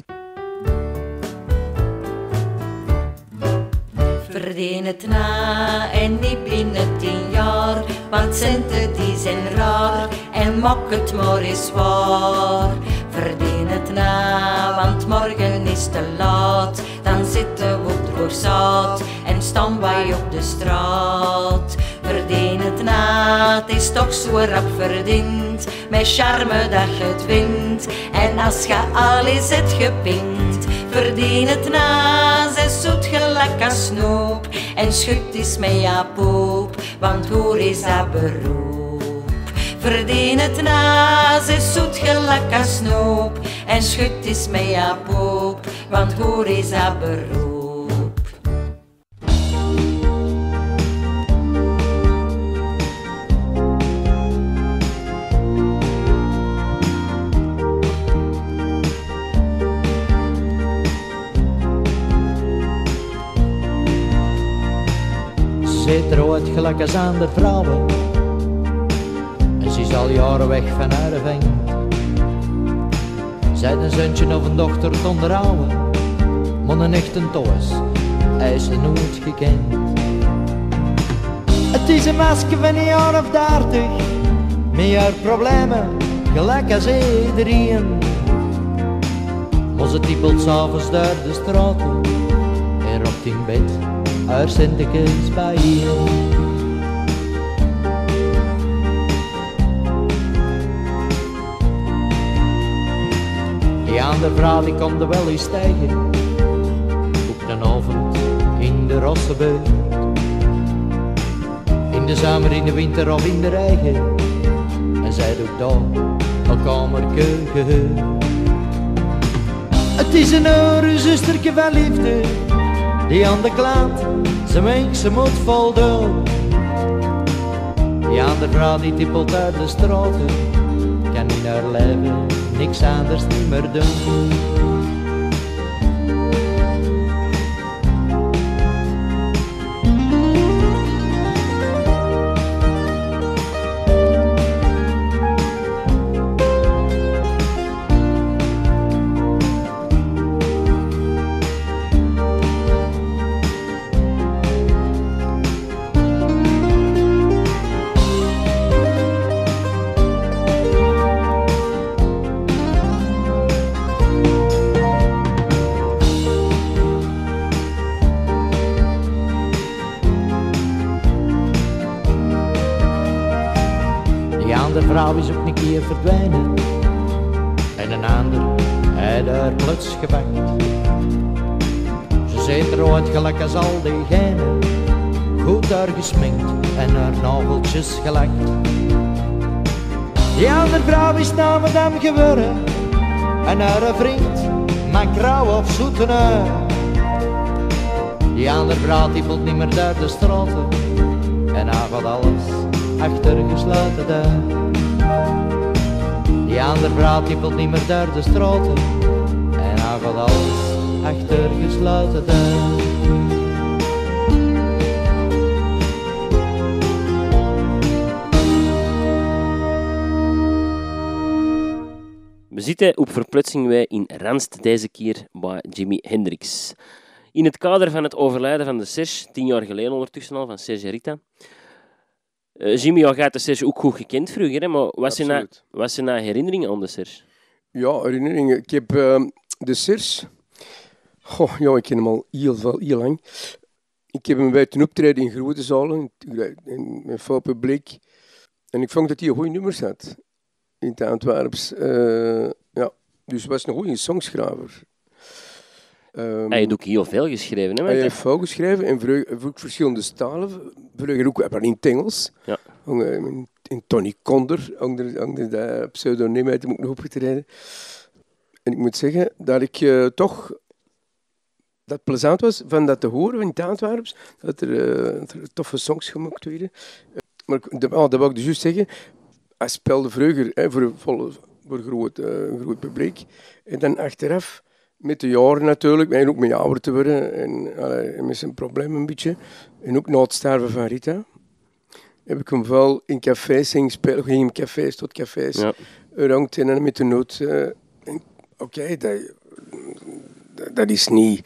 Verdien het na en niet binnen tien jaar, want centen die zijn raar en mak het maar eens waar. Verdien het na, want morgen is te laat, dan zitten we op het Boerzaad en staan wij op de straat. Verdien het na, het is toch zo rap verdiend, met charme dat je het wint. En als je al is het gepinkt, verdien het na, zes zoet gelijk als snoep. En schut is met je poep, want hoe is dat beroep? Verdien het na, zes zoet gelijk als snoep. En schut is met je poep, want hoe is dat beroep?
Ze trouwt gelijk als andere vrouwen en ze is al jaren weg van haar vent. Zij een zoontje of een dochter te onderhouden, maar een echte toos, hij is ze nooit gekend. Het is een masker van een jaar of dertig, met haar problemen, gelijk als iedereen. Maar ze tippelt s'avonds door de straten en rokt in bed haar centekens bijeen. Die andere vrouw die kon er wel eens tegen, op een avond in de Rossenbeurt. In de zomer, in de winter of in de regen, en zij doet daar een kamerke geheur. Het is een oren zusterke van liefde, die aan de klant ze meent ze moet voldoen. Die andere vrouw die tippelt uit de straten, kan in haar leven niks anders niet meer doen. De vrouw is ook een keer verdwijnen en een ander heeft haar plots gepakt. Ze ziet eruit gelijk als al diegenen, goed haar gesminkt en haar nageltjes gelakt. Die andere vrouw is nou madame geworden en haar vriend maakt grauw of zoetenuur. Die andere vrouw die voelt niet meer door de straten en haar gaat alles
achter gesloten deur. Die ander praat die niet meer door de straten. En hij gaat alles achter gesloten deur.
We zitten op Verplutsingenweg in Ranst, deze keer bij Jimi Hendrix. In het kader van het overlijden van de Serge, tien jaar geleden ondertussen al, van Serge en Rita. Uh, Jimi, jij hebt de Serge ook goed gekend vroeger, hè? Maar wat zijn nou, wat zijn nou herinneringen aan de Serge?
Ja, herinneringen. Ik heb uh, de Serge... Goh, ja, ik ken hem al heel, veel, heel lang. Ik heb hem bij het optreden in grote zalen, in, met veel publiek. En ik vond dat hij goede nummers had. In het Antwerps. Uh, ja, dus was een goede songschrijver. Um,
hij heeft ook heel veel geschreven, hè?
Hij heeft veel geschreven en voor ook verschillende talen. Vroeger ook in het Engels.
Ja.
In, in Tony Conder, onder, onder dat pseudoniem uit hem ook nog opgetreden. En ik moet zeggen dat ik uh, toch... dat het plezant was van dat te horen in het Antwerps. Dat er, uh, dat er toffe songs gemaakt werden. Uh, maar de, oh, dat wou ik dus juist zeggen. Hij speelde vroeger hè, voor, voor, voor een groot, uh, groot publiek. En dan achteraf, met de jaren natuurlijk, en ook met ouder te worden en, allee, en met zijn probleem een beetje. En ook na het sterven van Rita, heb ik hem wel in cafés ging spelen. Ging in cafés tot cafés. Ja. Rangt en dan met de noot. Uh, Oké, okay, dat, dat, dat is niet...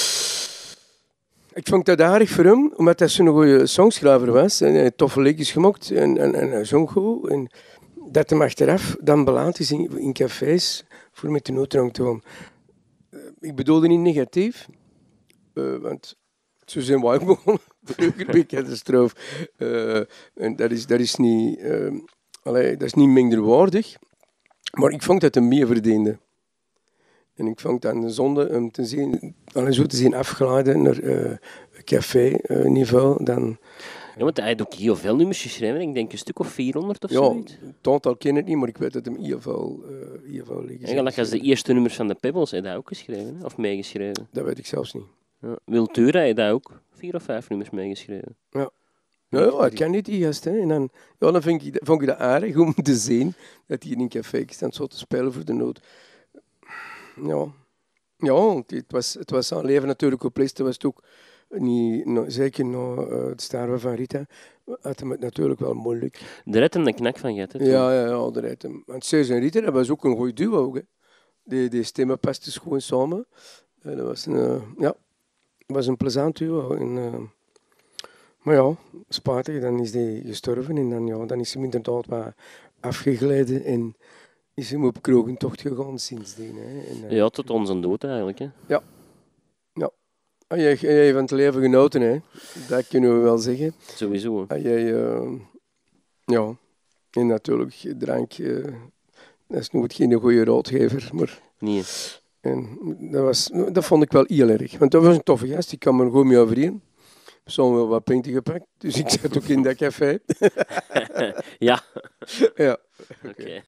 Ik vond dat aardig voor hem, omdat hij zo'n goede songschrijver was. En hij toffe liedjes gemaakt en, en, en hij zong goed. En dat hem achteraf dan beland is in, in cafés voor met de noodrang te gaan. Uh, ik bedoelde niet negatief, uh, want zo zijn wij ook begonnen. Vroeger bij catastrofe. Uh, en dat is, dat is niet, uh, allee, dat is niet minderwaardig, maar ik vond dat hij meer verdiende. En ik vond het aan de zonde om te zien, zo te zien afgeleiden naar uh, café-niveau. Uh, dan...
Ja, want hij heeft ook heel veel nummers geschreven. Ik denk een stuk of vierhonderd of
ja,
zoiets.
Ja, het aantal ken ik niet, maar ik weet dat hem heel veel, uh, heel veel liggen.
Eigenlijk als de eerste nummers van de Pebbles heeft hij ook geschreven, hè? Of meegeschreven.
Dat weet ik zelfs niet.
Ja. Wiltura heeft hij ook vier of vijf nummers meegeschreven.
Ja. Nou, ja, ik ken niet die gast. Hè. En dan, ja, dan vind ik, vond ik dat aardig om te zien dat hij in een café staat zo te spelen voor de nood. Ja, ja het, was, het was zijn leven natuurlijk op les. Het was ook niet, no, zeker na uh, het sterven van Rita, had hem het natuurlijk wel moeilijk.
Daar had hem de knak van gehad, hè?
Ja, ja, ja, daar had hem. Want Serge en Rita, dat was ook een goed duo. Hè. Die, die stemmen pasten gewoon samen. Uh, dat was een, uh, ja, was een plezant duo. En, uh, maar ja, spijtig, dan is hij gestorven en dan, ja, dan is hij inderdaad wat afgegleden en is hem op krogentocht gegaan sindsdien. Hè. En, uh,
ja, tot onze dood eigenlijk. Hè?
Ja. Ja. Ah, jij, jij hebt van het leven genoten, hè. Dat kunnen we wel zeggen.
Sowieso.
Ah, jij, uh, ja, en natuurlijk drank, uh, dat is nooit geen goede raadgever, maar...
Nee.
En dat, was, dat vond ik wel heel erg, want dat was een toffe gast, ik kan me er goed mee overeen. We hebben wel wat pinten gepakt, dus ik zat ook in dat café.
Ja.
Ja.
Oké. Okay.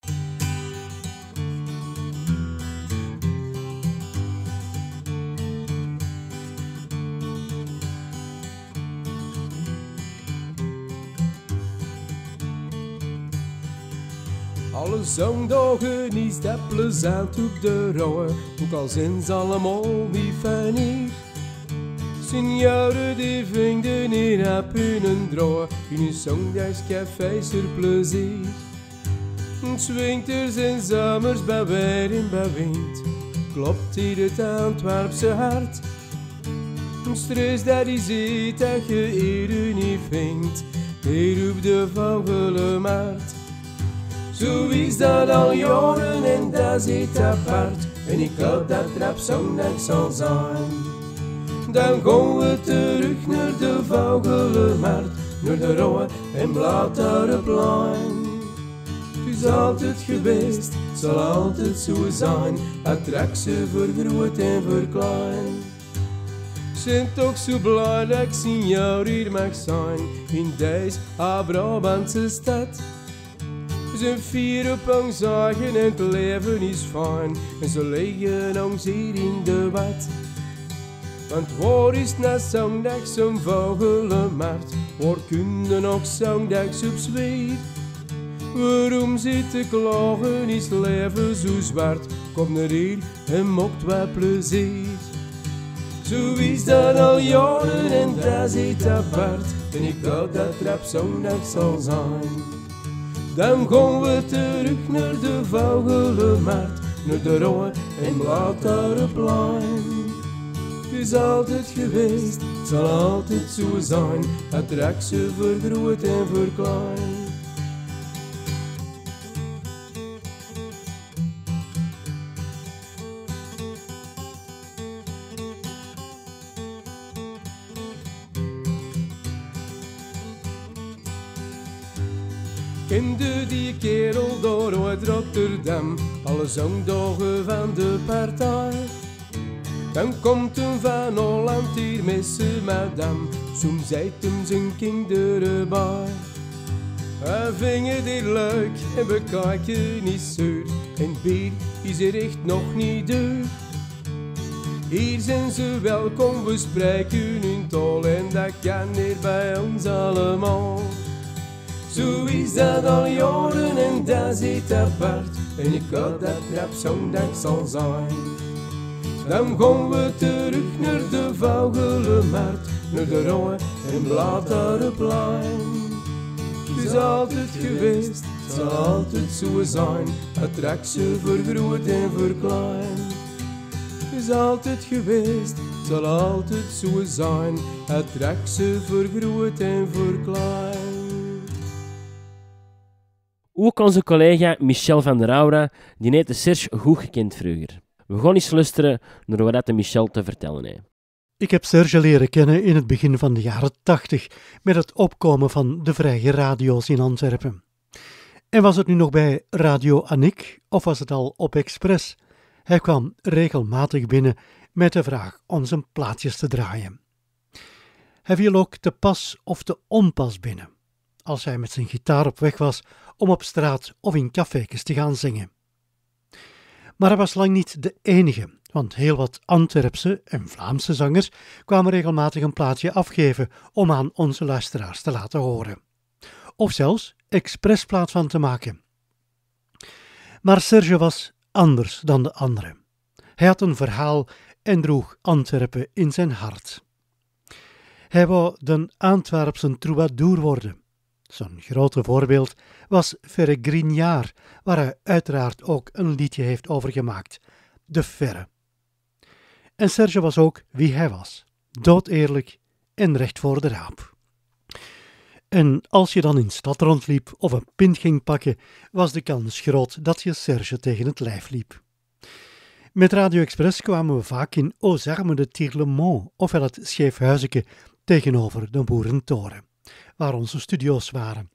Alle zondagen is dat plezant op de rouwe, ook al zijn ze allemaal niet van hier. Senioren die vrienden hier op hun drogen, hun zondagscafé is er plezier. Het winters en zomers bij weer en bij wind, klopt hier het Antwerpse hart. Een stress dat is iets dat je hier niet vindt, hier op de Vogelenmarkt. Zo is dat al jaren en dat is apart. En ik hoop dat het op zondag zal zijn. Dan gaan we terug naar de Vogelenmarkt, naar de Roe en Blaadhuirenplein. Het is altijd geweest, het zal altijd zo zijn. Attractie voor groot en voor klein. Ik ben toch zo blij dat ik zien jou hier mag zijn in deze Brabantse stad. We zijn vier op ons eigen en het leven is fijn. En ze liggen ons hier in de bad. Want waar is na zondag zo'n vogelenmarkt? Waar kunnen nog zondags op zweer? Waarom zit te klagen, is het leven zo zwart? Kom naar hier en mocht wat plezier. Zo is dat al jaren en dat zit apart. En ik dacht dat er op zondag zal zijn. Dan gaan we terug naar de vogelenmarkt, naar de rode en Blauwtarenplein. Het is altijd geweest, het zal altijd zo zijn, attractie voor groot en voor klein. Kende die kerel door uit Rotterdam, alle zangdagen van de partij. Dan komt een van Holland hier met zijn madame, soms zijt hem zijn kinderen bij. Hij vindt het hier leuk en bekijken niet zuur, en bier is er echt nog niet duur. Hier zijn ze welkom, we spreken hun taal en dat kan hier bij ons allemaal. Zo is dat al jaren en dat zit apart. En ik hoop dat het op zondag zal zijn. Dan gaan we terug naar de vogelenmarkt, naar de rode en Blauwtarenplein. Het is altijd geweest, het zal altijd zo zijn, attractie voor groot en voor klein. Het is altijd geweest, het zal altijd zo zijn, attractie voor groot en voor klein.
Ook onze collega Michel van der Aura, die heeft de Serge goed gekend vroeger. We gaan eens luisteren naar wat de Michel te vertellen heeft.
Ik heb Serge leren kennen in het begin van de jaren tachtig, met het opkomen van de vrije radio's in Antwerpen. En was het nu nog bij Radio Annick of was het al op Express? Hij kwam regelmatig binnen met de vraag om zijn plaatjes te draaien. Hij viel ook te pas of te onpas binnen, als hij met zijn gitaar op weg was om op straat of in café's te gaan zingen. Maar hij was lang niet de enige, want heel wat Antwerpse en Vlaamse zangers kwamen regelmatig een plaatje afgeven om aan onze luisteraars te laten horen. Of zelfs expressplaat van te maken. Maar Serge was anders dan de anderen. Hij had een verhaal en droeg Antwerpen in zijn hart. Hij wou de Antwerpse troubadour worden. Zo'n grote voorbeeld was Ferre Grignard, waar hij uiteraard ook een liedje heeft over gemaakt, De Ferre. En Serge was ook wie hij was, doodeerlijk en recht voor de raap. En als je dan in de stad rondliep of een pint ging pakken, was de kans groot dat je Serge tegen het lijf liep. Met Radio Express kwamen we vaak in Aux Armes de Tirlemont, ofwel het Scheefhuizeke tegenover de Boerentoren, waar onze studio's waren.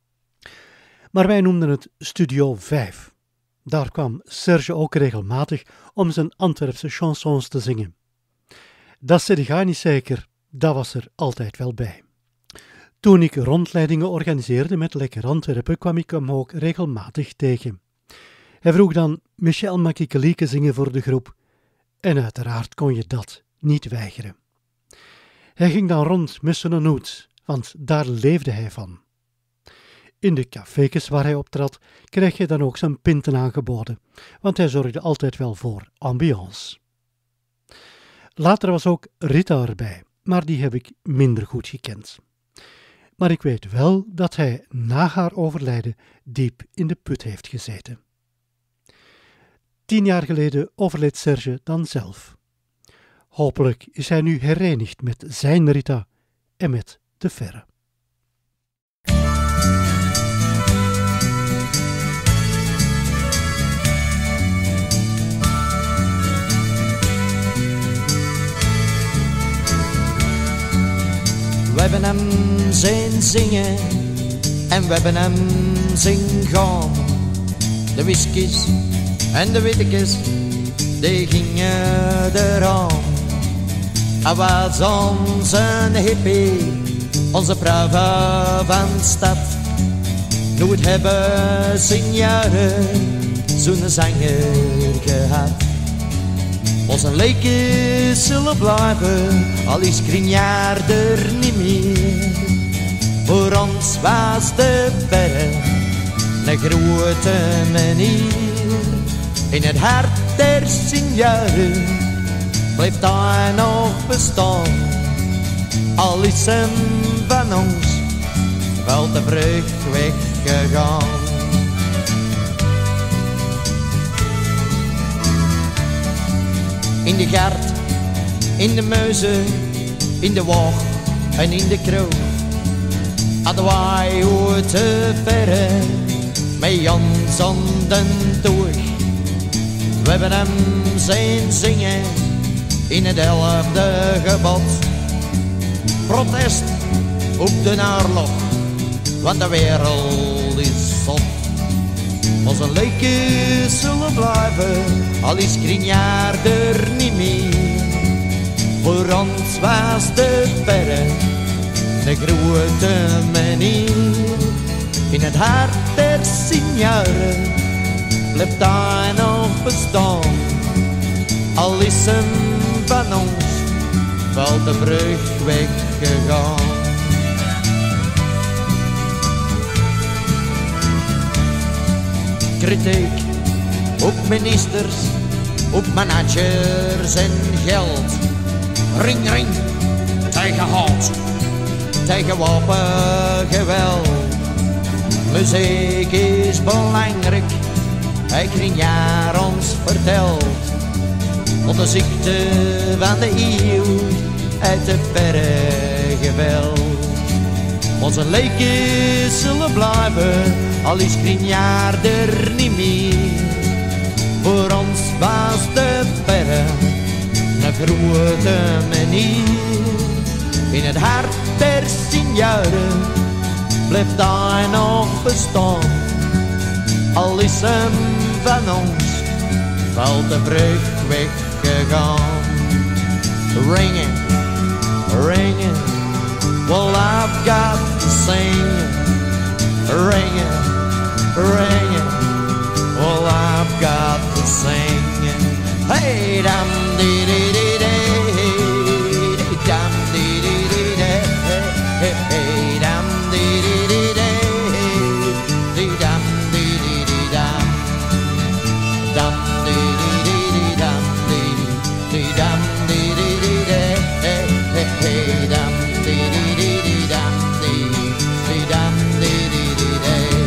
Maar wij noemden het Studio vijf. Daar kwam Serge ook regelmatig om zijn Antwerpse chansons te zingen. Dat zei ga niet zeker, dat was er altijd wel bij. Toen ik rondleidingen organiseerde met Lekker Antwerpen, kwam ik hem ook regelmatig tegen. Hij vroeg dan Michel Makikelieke zingen voor de groep. En uiteraard kon je dat niet weigeren. Hij ging dan rond met zijn hoed, want daar leefde hij van. In de café's waar hij optrad, kreeg je dan ook zijn pinten aangeboden, want hij zorgde altijd wel voor ambiance. Later was ook Rita erbij, maar die heb ik minder goed gekend. Maar ik weet wel dat hij na haar overlijden diep in de put heeft gezeten. Tien jaar geleden overleed Serge dan zelf. Hopelijk is hij nu herenigd met zijn Rita en met De Ferre.
We hebben hem zien zingen en we hebben hem zien gaan. De whiskies en de wittekes, die gingen eraan. Hij was onze hippie, onze brave van de stad. Nooit hebben ze in jaren zo'n zanger gehad. Onze leken zullen blijven, al is Grignard er niet meer. Voor ons was de berg een grote meneer. In het hart der signaren blijft hij nog bestaan. Al is hem van ons wel te vlug weggegaan. In de gart, in de muizen, in de wacht en in de kroeg hadden wij ooit te verre met Jans aan den toeg. We hebben hem zien zingen in het elfde gebod. Protest op de oorlog, want de wereld is zot. Onze leken zullen blijven, al is Grignard er niet meer. Voor ons was de berg de grote meneer. In het hart der signaren blijft hij nog bestaan. Al is hem van ons wel de brug weggegaan. Kritiek op ministers, op managers en geld. Ring, ring, tegen haat, tegen wapengeweld. Muziek is belangrijk, hij Grignard ons vertelt. Tot de ziekte van de eeuw uit de verre geweld. Onze leken zullen blijven, al is Grignard er niet meer. Voor ons was de verre een grote meneer. In het hart der signaren blijft hij nog bestaan. Al is hem van ons wel de brug weggegaan. Ringen, ringen, well I've got to sing. Ringen, ringen, well I've got to sing. Hey, dam dee dee dee dee, dam dee dee dee dee, hey, hey, dam dee dee dee dee, dam dee dee dee dam, dam dee dee dee dam dee dee dam dee dee dee dee, hey, hey, hey, dam dee dee dee dee dam dee dee dam dee dee dee dee,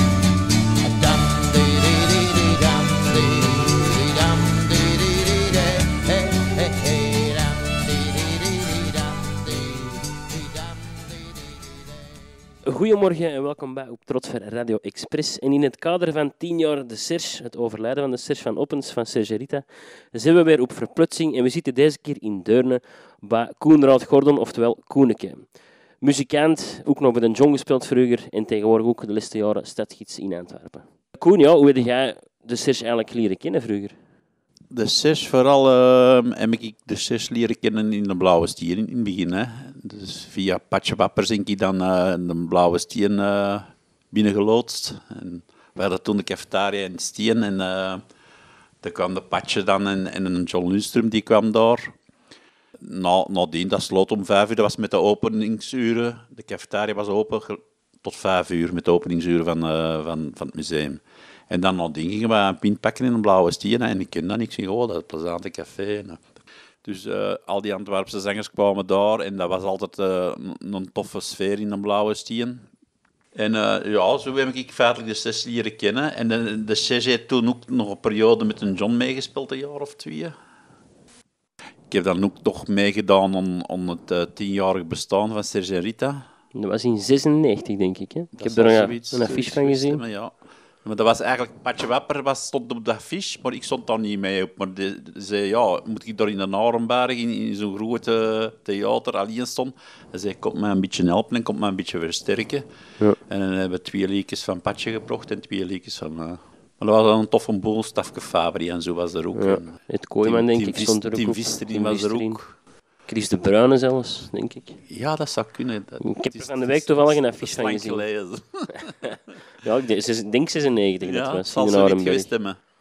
dam dee dee dee dee dam dee dee dam dee dee dee dee, hey, hey, hey, dam dee dee dee dee dam dee dee dam dee dee dee.
Goedemorgen en welkom bij op Trot voor Radio Express. En in het kader van tien jaar de Serge, het overlijden van de Serge van Oppens van Serge Rita, zijn we weer op verplutsing en we zitten deze keer in Deurne bij Koenraad Gordon, oftewel Koeneke. Muzikant, ook nog bij de John gespeeld vroeger en tegenwoordig ook de laatste jaren stadsgids in Antwerpen. Koen, ja, hoe heb jij de Serge eigenlijk leren kennen vroeger?
De Serge, vooral uh, heb ik de Serge leren kennen in de Blauwe Stier in het begin. Hè. Dus via Patje Wappers denk ik dan uh, de Blauwe Stier uh, binnengeloodst. En we hadden toen de cafetaria in het Steen en uh, daar kwam de Patje dan en, en een John Lundström die kwam daar. Na, nadien, dat sloot om vijf uur, dat was met de openingsuren. De cafetaria was open tot vijf uur met de openingsuren van, uh, van, van het museum. En dan nadien gingen we een pint pakken in een Blauwe Stier en ik ken dat niet. Ik zeg, oh, dat is een plezante café. Dus uh, al die Antwerpse zangers kwamen daar en dat was altijd uh, een toffe sfeer in een Blauwe Stier. En uh, ja, zo heb ik feitelijk de Serge leren kennen. En de, de Serge heeft toen ook nog een periode met een John meegespeeld, een jaar of twee. Ik heb dan ook toch meegedaan aan, aan het uh, tienjarig bestaan van Serge en Rita.
Dat was in zesennegentig, denk ik. Hè? Ik heb er een, een affiche van gezien.
Stemmen, ja. Maar dat was eigenlijk, Patje Wapper was, stond op de affiche, maar ik stond daar niet mee op. Maar die zei, ja, moet ik daar in de Narenberg, in, in zo'n grote theater, alleen stond. Hij zei, kom mij een beetje helpen en kom mij een beetje versterken. Ja. En dan hebben we twee liedjes van Patje gebracht en twee liedjes van... Uh, maar dat was een toffe boel, Stafke Fabri en zo was er ook.
Ja. Het Kooiman, denk ik, stond er ook.
Tim Visterin was er ook.
Chris de Bruyne zelfs, denk ik.
Ja, dat zou kunnen. Dat,
ik heb er van de week toevallig een affiche van gezien. Ja, ik denk zesennegentig,
ja,
dat was.
Zal ze niet geweest hebben.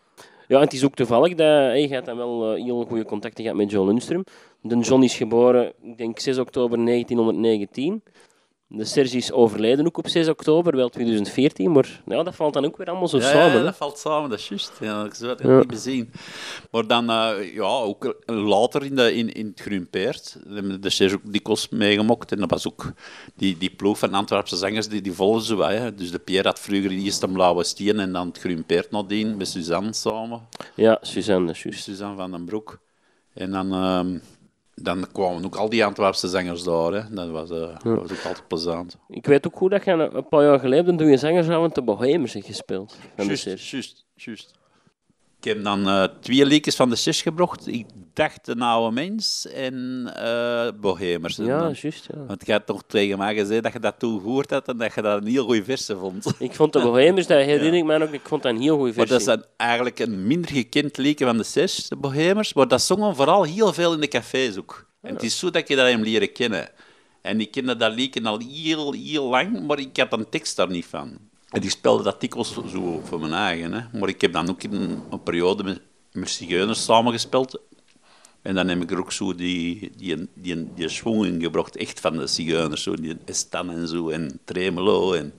Ja, en het is ook toevallig dat je hebt dan wel uh, heel goede contacten gehad met John Lundström. De John is geboren, ik denk zes oktober negentienhonderdnegentien. De Serge is overleden ook op zes oktober, wel twintig veertien, maar ja, dat valt dan ook weer allemaal zo
ja,
samen.
Ja, dat valt samen, dat is juist. Ja, ik zou het ja. niet bezien. Maar dan, uh, ja, ook later in, de, in, in het Groenpeert, hebben de Serge ook dikwijls meegemokt. En dat was ook die, die ploeg van Antwerpse zangers, die, die volgden zo wij. Hè. Dus de Pierre had vroeger eerst een Blauwe Steen en dan het Groenpeert nadien, met Suzanne samen.
Ja, Suzanne, dat is juist.
Suzanne van den Broek. En dan... Uh, Dan kwamen ook al die Antwerpse zangers daar. Hè. Dat, was, uh, ja. dat was ook altijd plezant.
Ik weet ook goed dat je een paar jaar geleden toen je zangersavond de Bohemers hebt gespeeld.
Juist, juist, juist. Ik heb dan uh, twee liedjes van de Serge gebracht. Ik dacht De Oude Mens en uh, Bohemers.
Ja, juist. Ja.
Want je had toch tegen mij gezegd dat je dat toen gehoord had en dat je dat een heel goede versie vond.
Ik vond de Bohemers, dat herinner ik mij ook, ik vond dat een heel goede versie.
Maar dat is eigenlijk een minder gekend liedje van de Serge, de Bohemers. Maar dat zongen vooral heel veel in de cafés ook. En ja. Het is zo dat je dat hem leren kennen. En ik kende dat liedje al heel, heel lang, maar ik had een tekst daar niet van. En ik speelde dat dikwijls zo voor mijn eigen. Hè. Maar ik heb dan ook in een, een periode met, met zigeuners samengespeeld. En dan heb ik er ook zo die, die, die, die schwung in gebracht, echt van de zigeuners. Zo, die Estan en zo, en Tremolo. En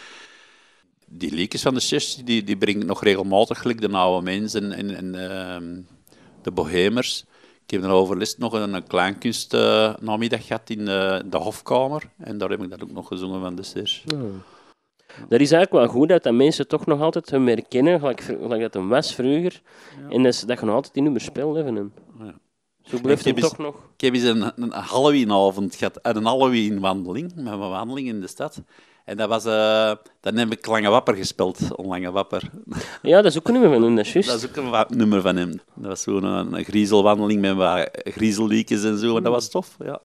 die liedjes van de Serge, die, die breng ik nog regelmatig, gelijk De Oude Mens en, en, en uh, de Bohemers. Ik heb daarover les nog een, een kleinkunst uh, namiddag gehad in uh, de Hofkamer. En daar heb ik dat ook nog gezongen van de Serge.
Hmm. Dat is eigenlijk wel goed dat, dat mensen toch nog altijd hem herkennen, gelijk, gelijk dat hem was vroeger. Ja. En dat, is, dat je nog altijd die nummers speelt. Even. Ja. Zo blijft het toch nog.
Ik heb eens een, een Halloweenavond gehad, een Halloween-wandeling, met mijn wandeling in de stad. En dat was, uh, dan heb ik Lange Wapper gespeeld, Lange Wapper.
Ja, dat is ook een nummer van hem, dat is juist.
Dat is ook een wa- nummer van hem. Dat was zo'n een, een griezelwandeling met wat griezelliedjes en zo, en dat was tof, ja.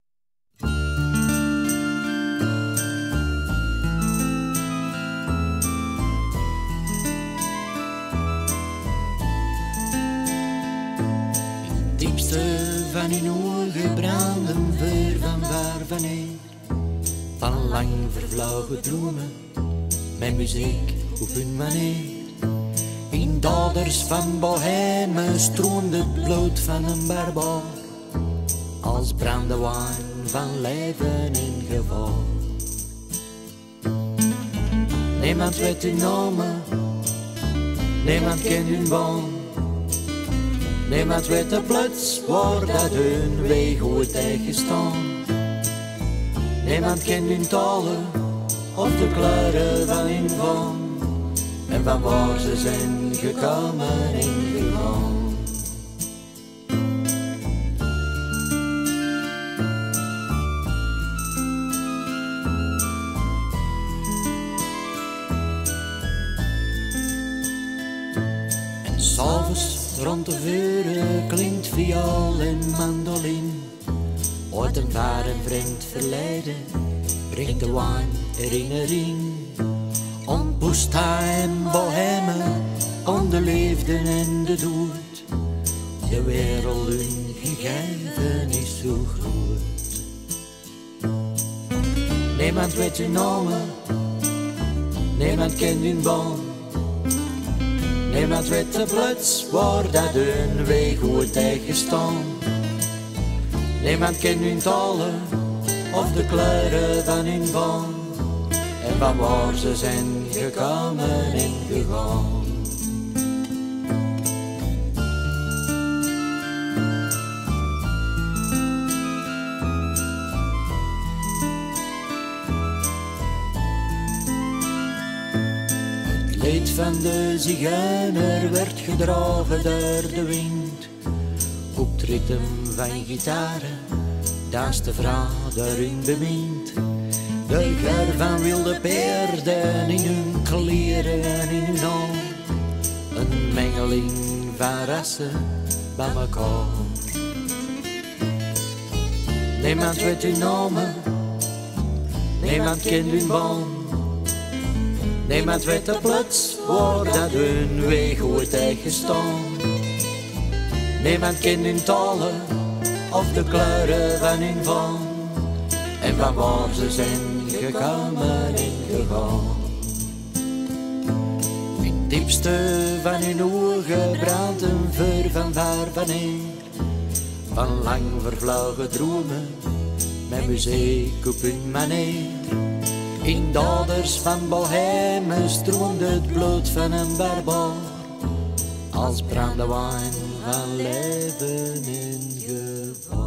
Diepste van hun ogen branden vuur van waar wanneer. Van lang vervlogen dromen, met muziek op hun manier. In daders van Bohème stroomde het bloed van een barbaar. Als brandewijn van leven in gevaar. Niemand weet hun namen, niemand kent hun baan. Niemand weet de plots waar dat hun weg ooit tegen staan. Niemand kent hun talen of de kleuren van hun van. En van waar ze zijn gekomen en gegaan. En s'avonds rond de vuren klinkt viool en mandoline. Uit een waar en vreemd verleden brengt de wijn herinnering. Om Poesta en Bohème, om de liefde en de dood. De wereld hun gegeven is zo groot. Niemand weet hun namen, niemand kent hun baan. Niemand weet de plots waar dat hun weg ooit tegen staan. Niemand kent hun talen of de kleuren van hun van. En van waar ze zijn gekomen en gegaan. Het leed van de zigeuner werd gedragen door de wind. Op het ritme van gitaren danst de vrouw door hun bemind. De geur van wilde paarden in hun kleren en in hun haar. Een mengeling van rassen bij elkaar. Niemand weet hun namen, niemand kent hun baan. Niemand weet de plots waar dat hun weg ooit tegen staan. Niemand kent hun talen of de kleuren van hun van. En van waar ze zijn gekomen en gegaan. In diepste van hun ogen brandt een vuur van waar wanneer. Van lang vervlogen dromen, met muziek op hun manier. In daders van Bohemen stroomde het bloed van een barbaar. Als brandewijn van leven in gevaar.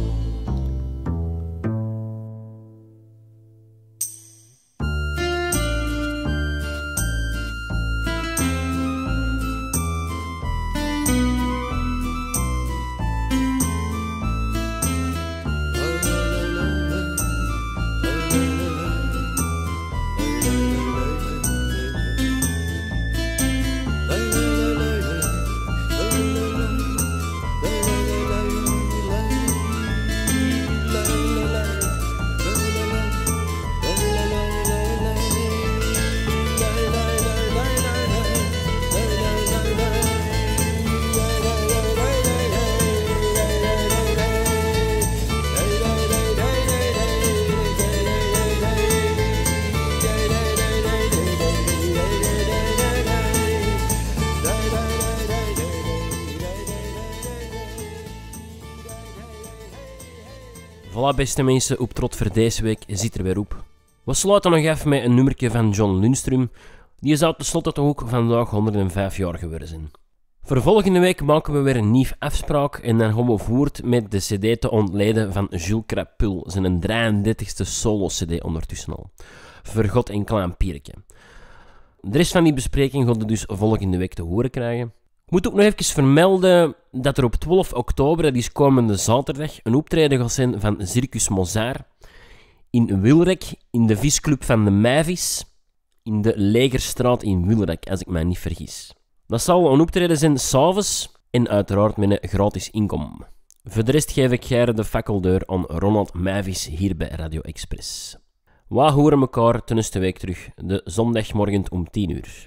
Voilà, beste mensen, op Trot voor deze week zit er weer op. We sluiten nog even met een nummertje van John Lundstrom. Die zou tenslotte toch ook vandaag honderdvijf jaar geworden zijn. Voor volgende week maken we weer een nieuwe afspraak en dan gaan we voort met de cd te ontleden van Jules Crapul, zijn drieëndertigste solo-cd ondertussen al. Voor God en Klein Pierke. De rest van die bespreking gaan we dus volgende week te horen krijgen. Ik moet ook nog even vermelden dat er op twaalf oktober, dat is komende zaterdag, een optreden gaat zijn van Circus Mozart in Wilrijk, in de visclub van de Meivis, in de Legerstraat in Wilrijk, als ik mij niet vergis. Dat zal een optreden zijn s'avonds en uiteraard met een gratis inkomen. Voor de rest geef ik Geir de fakkeldeur aan Ronald Meivis hier bij Radio Express. We horen elkaar ten eerste week terug, de zondagmorgen om tien uur.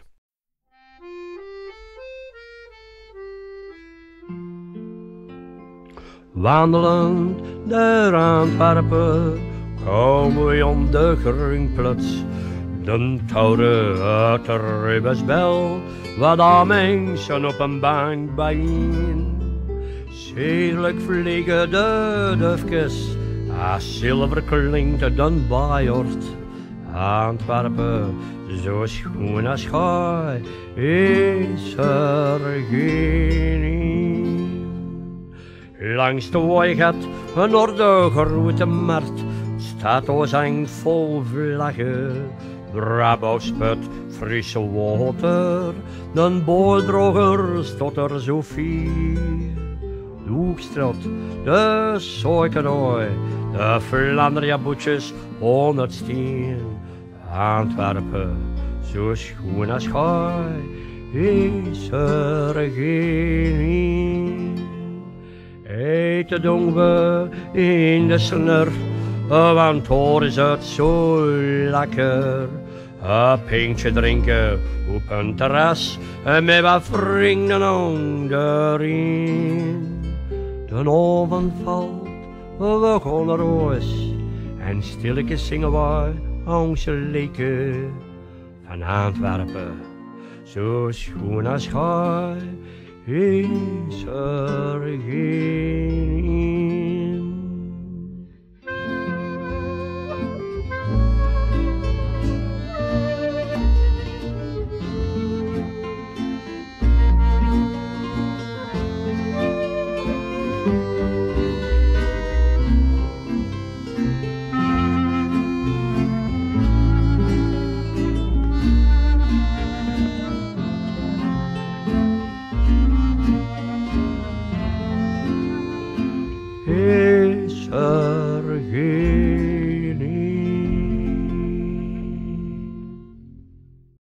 Wandelend door Antwerpen komen we om de grindplots. De toren uit de Rebusbel, waar daar mensen op een bank bijeen. Zierlijk vliegen de dufjes, als zilver klinkt de bijort. Antwerpen, zo schoon als gij, is er geen. Langs de Weigat, een orde grote markt, staat Ozang vol vlaggen. Brabantsput, frisse water, de boordroger stond er zo vier. De Hoekstraat, de Suikerdooi, de Flandria-boetjes onder het steen. Antwerpen, zo schoon als gij, is er geen. Eten doen we in de snur, want hoor is het zo lekker. Een pintje drinken op een terras, met wat vrienden onderin. De avond valt, we gaan naar huis, en stilletjes zingen wij onze leken van Antwerpen. Zo schoon als gij is er geen.